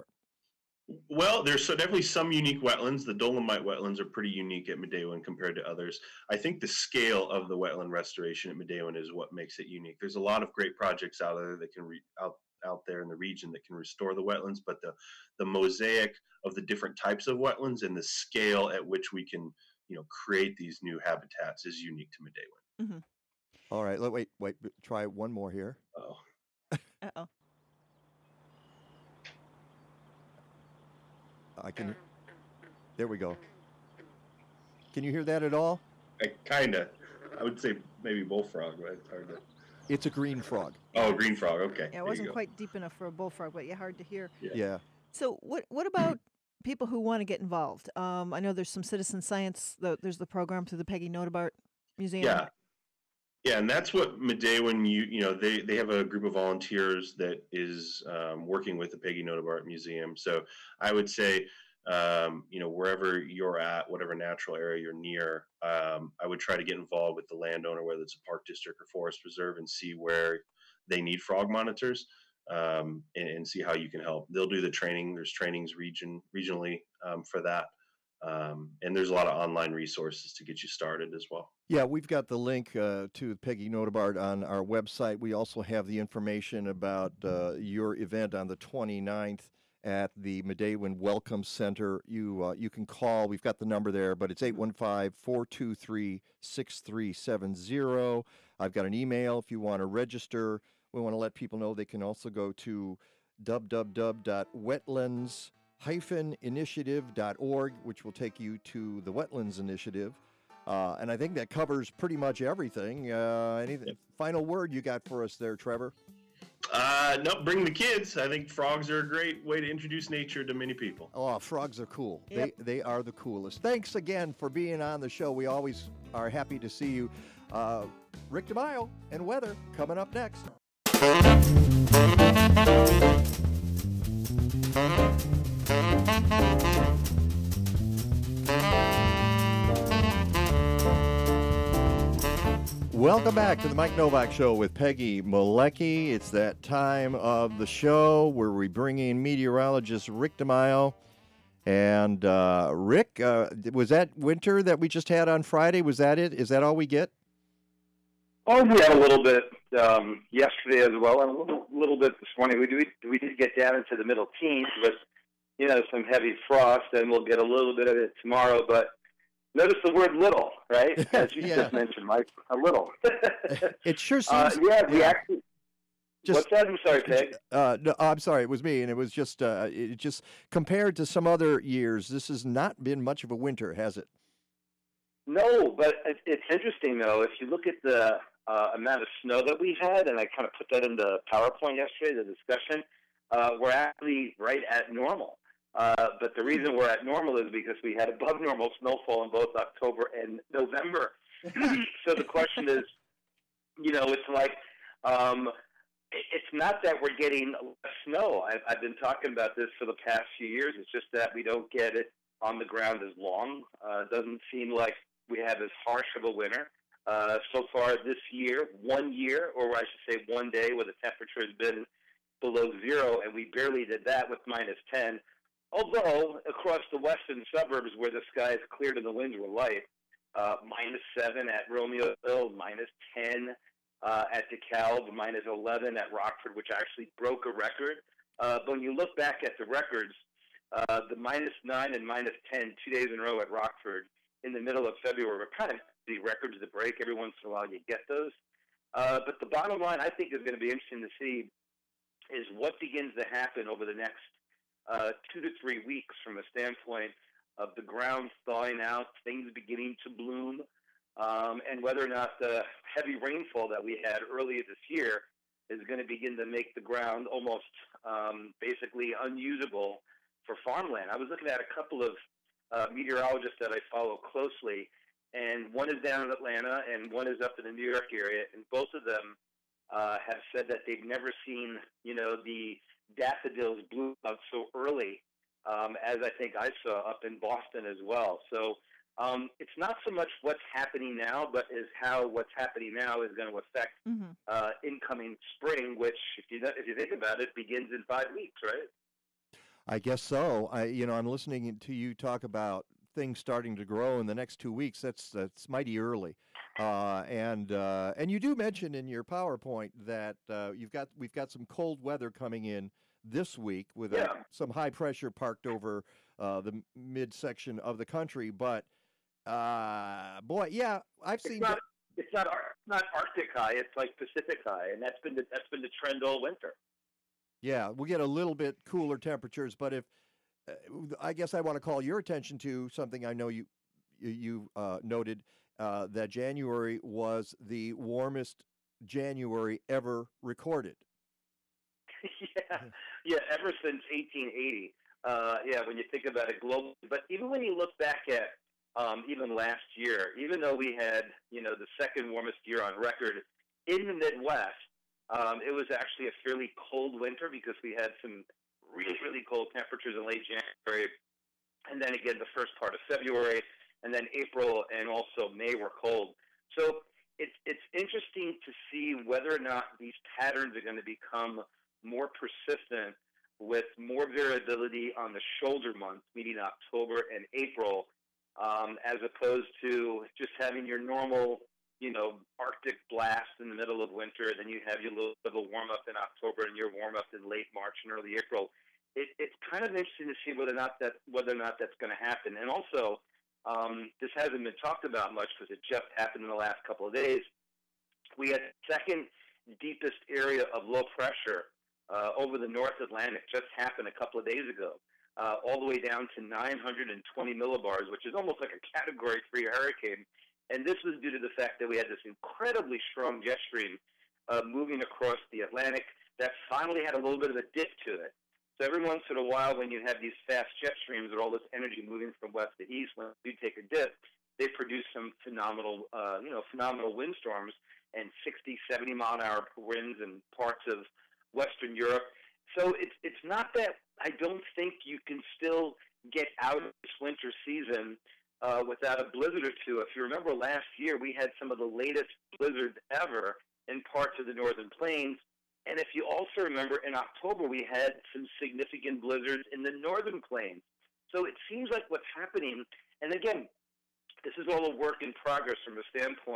O: Well, there's so definitely some unique wetlands. The Dolomite wetlands are pretty unique at Midewin compared to others. I think the scale of the wetland restoration at Midewin is what makes it unique. There's a lot of great projects out there that can re- out out there in the region that can restore the wetlands, but the the mosaic of the different types of wetlands and the scale at which we can, you know, create these new habitats is unique to Midewin.
F: Mhm.
E: All right, let, wait, wait, b- try one more here.
O: Oh,
F: Uh-oh.
E: I can. There we go. Can you hear that at all?
O: I kinda. I would say maybe bullfrog, but it's hard to.
E: It's a green frog.
O: Oh, green frog. Okay.
F: Yeah,
O: there
F: it
O: you
F: wasn't
O: go.
F: quite deep enough for a bullfrog, but yeah, hard to hear.
O: Yeah.
E: Yeah.
F: So what what about people who want to get involved? Um, I know there's some citizen science. The, there's the program through the Peggy Nodabart Museum.
O: Yeah. Yeah, and that's what Midewin, you you know, they they have a group of volunteers that is um, working with the Peggy Nodabart Museum. So I would say, um, you know, wherever you're at, whatever natural area you're near, um, I would try to get involved with the landowner, whether it's a park district or forest reserve, and see where they need frog monitors, um, and, and see how you can help. They'll do the training. There's trainings region regionally um, for that. Um, and there's a lot of online resources to get you started as well.
E: Yeah, we've got the link uh, to Peggy Nodabart on our website. We also have the information about uh, your event on the twenty-ninth at the Midewin Welcome Center. You uh, you can call. We've got the number there, but it's eight one five, four two three, six three seven zero. I've got an email if you want to register. We want to let people know they can also go to w w w dot wetlands initiative dot org, which will take you to the Wetlands Initiative. Uh, and I think that covers pretty much everything. Uh, anything, yep. Final word you got for us there, Trevor?
O: Uh, no, bring the kids. I think frogs are a great way to introduce nature to many people.
E: Oh, frogs are cool.
F: Yep.
E: They they are the coolest. Thanks again for being on the show. We always are happy to see you. Uh, Rick DeMaio and weather coming up next. Welcome back to the Mike Nowak Show with Peggy Malecki. It's that time of the show where we bring in meteorologist Rick DeMaio. And uh, Rick, uh, was that winter that we just had on Friday? Was that it? Is that all we get?
Q: Oh, we had a little bit um, yesterday as well, and a little, little bit this morning. We did, we did get down into the middle teens with, you know, some heavy frost, and we'll get a little bit of it tomorrow. But notice the word "little," right? As you
E: Yeah.
Q: just mentioned, Mike, a little.
E: It sure
Q: uh,
E: seems.
Q: yeah, we
E: yeah.
Q: actually.
E: Just,
Q: What's that? I'm sorry, Peg.
E: Uh, no, I'm sorry, it was me, and it was just, uh, it just compared to some other years, this has not been much of a winter, has it?
Q: No, but it, it's interesting though. If you look at the uh, amount of snow that we've had, and I kind of put that in the PowerPoint yesterday, the discussion, uh, we're actually right at normal. Uh, but the reason we're at normal is because we had above normal snowfall in both October and November. So the question is, you know, it's like, um, it- it's not that we're getting less snow. I've, I've been talking about this for the past few years. It's just that we don't get it on the ground as long. Uh, it doesn't seem like we have as harsh of a winter. Uh, so far this year, one year, or I should say one day, where the temperature has been below zero, and we barely did that with minus ten. Although, across the western suburbs where the skies cleared and the winds were light, uh, minus seven at Romeoville, minus ten uh, at DeKalb, minus eleven at Rockford, which actually broke a record. Uh, but when you look back at the records, uh, the minus nine and minus ten two days in a row at Rockford in the middle of February were kind of the records to break. Every once in a while you get those. Uh, but the bottom line I think is going to be interesting to see is what begins to happen over the next uh, two to three weeks from a standpoint of the ground thawing out, things beginning to bloom, um, and whether or not the heavy rainfall that we had earlier this year is going to begin to make the ground almost um, basically unusable for farmland. I was looking at a couple of uh, meteorologists that I follow closely, and one is down in Atlanta and one is up in the New York area, and both of them uh, have said that they've never seen, you know, the daffodils bloom out so early um, as I think I saw up in Boston as well. So um, it's not so much what's happening now, but is how what's happening now is going to affect
F: Mm-hmm.
Q: uh, incoming spring, which, if you if you think about it, begins in five weeks, right?
E: I guess so. I, you know, I'm listening to you talk about things starting to grow in the next two weeks. That's that's mighty early, uh, and uh, and you do mention in your PowerPoint that uh, you've got we've got some cold weather coming in this week with
Q: Yeah.
E: uh, some high pressure parked over uh, the midsection of the country. But uh, boy, yeah, I've
Q: It's
E: seen.
Q: not it's not Ar- not Arctic high. It's like Pacific high, and that's been the, that's been the trend all winter.
E: Yeah, we'll get a little bit cooler temperatures, but if uh, I guess I want to call your attention to something I know you you, you uh, noted uh, that January was the warmest January ever recorded.
Q: yeah, yeah, ever since eighteen eighty. Uh, yeah, when you think about it globally, but even when you look back at um, even last year, even though we had, you know, the second warmest year on record in the Midwest, um, it was actually a fairly cold winter because we had some really, really cold temperatures in late January, and then again the first part of February, and then April and also May were cold. So it's it's interesting to see whether or not these patterns are going to become more persistent with more variability on the shoulder months, meaning October and April, um, as opposed to just having your normal, you know, Arctic blast in the middle of winter, then you have your little bit of a warm up in October and your warm up in late March and early April. It, it's kind of interesting to see whether or not that whether or not that's going to happen. And also, um, this hasn't been talked about much because it just happened in the last couple of days. We had the second deepest area of low pressure uh, over the North Atlantic just happened a couple of days ago, uh, all the way down to nine hundred twenty millibars, which is almost like a Category three hurricane. And this was due to the fact that we had this incredibly strong jet stream uh, moving across the Atlantic that finally had a little bit of a dip to it. So every once in a while, when you have these fast jet streams with all this energy moving from west to east, when you take a dip, they produce some phenomenal, uh, you know, phenomenal windstorms and sixty, seventy mile an hour winds in parts of Western Europe. So it's it's not that I don't think you can still get out of this winter season uh, without a blizzard or two. If you remember last year, we had some of the latest blizzards ever in parts of the northern plains. And if you also remember, in October, we had some significant blizzards in the northern plains. So it seems like what's happening, and again, this is all a work in progress from a standpoint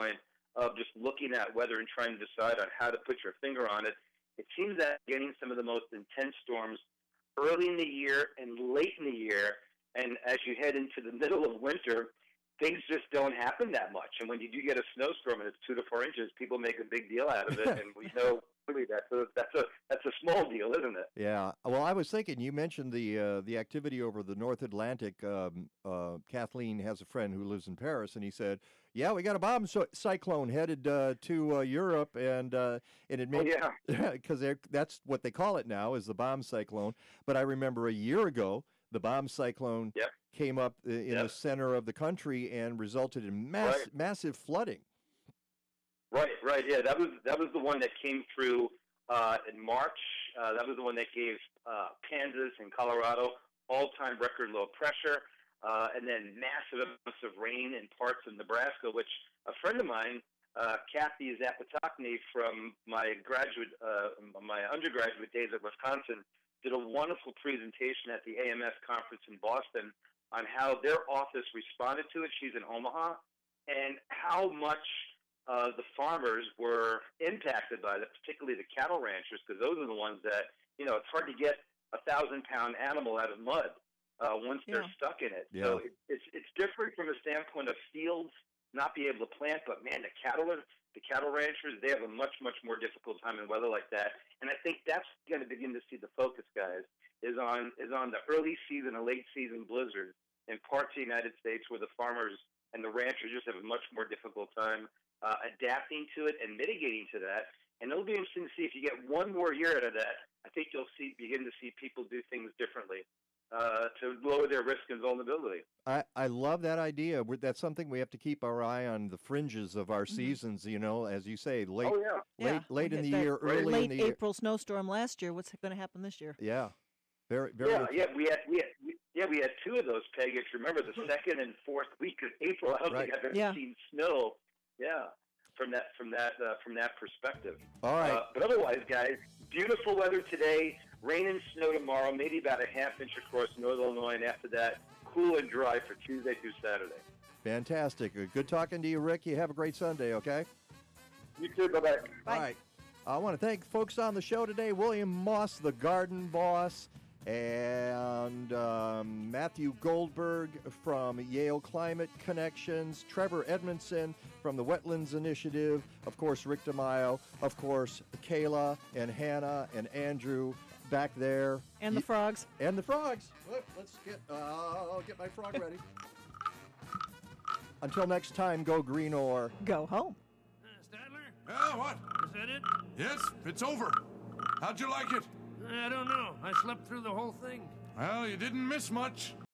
Q: of just looking at weather and trying to decide on how to put your finger on it, it seems that getting some of the most intense storms early in the year and late in the year, and as you head into the middle of winter, things just don't happen that much. And when you do get a snowstorm and it's two to four inches, people make a big deal out of it, and we know really that's a that's a that's a small deal, isn't it?
E: Yeah. Well, I was thinking you mentioned the uh, the activity over the North Atlantic. Um, uh, Kathleen has a friend who lives in Paris, and he said, "Yeah, we got a bomb so- cyclone headed uh, to uh, Europe, and uh, and it made
Q: oh,
E: yeah, because that's what they call it now is the bomb cyclone." But I remember a year ago, the bomb cyclone
Q: yep.
E: came up in
Q: yep.
E: the center of the country and resulted in mass-
Q: right.
E: massive flooding.
Q: Right, right, yeah. That was that was the one that came through uh, in March. Uh, that was the one that gave uh, Kansas and Colorado all-time record low pressure, uh, and then massive amounts of rain in parts of Nebraska. Which a friend of mine, uh, Kathy Zapotokny from my graduate, uh, my undergraduate days at Wisconsin, did a wonderful presentation at the A M S conference in Boston on how their office responded to it. She's in Omaha, and how much uh, the farmers were impacted by it, particularly the cattle ranchers, because those are the ones that, you know, it's hard to get a thousand-pound animal out of mud uh, once
F: Yeah.
Q: they're stuck in it.
E: Yeah.
Q: So it, it's it's different from a standpoint of fields not be able to plant, but man, the cattle the cattle ranchers, they have a much much more difficult time in weather like that. And I think that's going to begin to see the focus, guys, is on is on the early season and late season blizzards in parts of the United States where the farmers and the ranchers just have a much more difficult time uh, adapting to it and mitigating to that. And it'll be interesting to see if you get one more year out of that. I think you'll see begin to see people do things differently uh, to lower their risk and vulnerability.
E: I, I love that idea. We're, that's something we have to keep our eye on the fringes of our
F: Mhm.
E: seasons, you know, as you say, late
Q: Oh, yeah.
E: late,
F: Yeah,
E: late
F: we
E: in
F: hit
E: the
F: that
E: year, early
F: late
E: in the year.
F: April snowstorm last year. What's going to happen this year?
E: Yeah. Very, very.
Q: Yeah, yeah, we had, we had, we, yeah, we had two of those, Peg. If you remember, the second and fourth week of April, I don't
E: Right.
Q: think I've ever
F: Yeah.
Q: seen snow. Yeah, from that, from that, uh, from that perspective.
E: All right.
Q: Uh, but otherwise, guys, beautiful weather today. Rain and snow tomorrow. Maybe about a half inch across Northern Illinois, and after that, cool and dry for Tuesday through Saturday.
E: Fantastic. Good talking to you, Rick. You have a great Sunday, okay?
Q: You too. Bye bye.
E: All right. I want to thank folks on the show today, William Moss, the garden boss, and um, Matthew Goldberg from Yale Climate Connections, Trevor Edmonson from the Wetlands Initiative, of course, Rick DeMaio, of course, Kayla and Hannah and Andrew back there.
F: And the frogs.
E: And the frogs. Look, let's get, uh, I'll get my frog ready. Until next time, go green or
F: go home.
R: Stadler?
S: Yeah, what?
R: Is that it?
S: Yes, it's over. How'd you like it?
R: I don't know. I slept through the whole thing.
S: Well, you didn't miss much.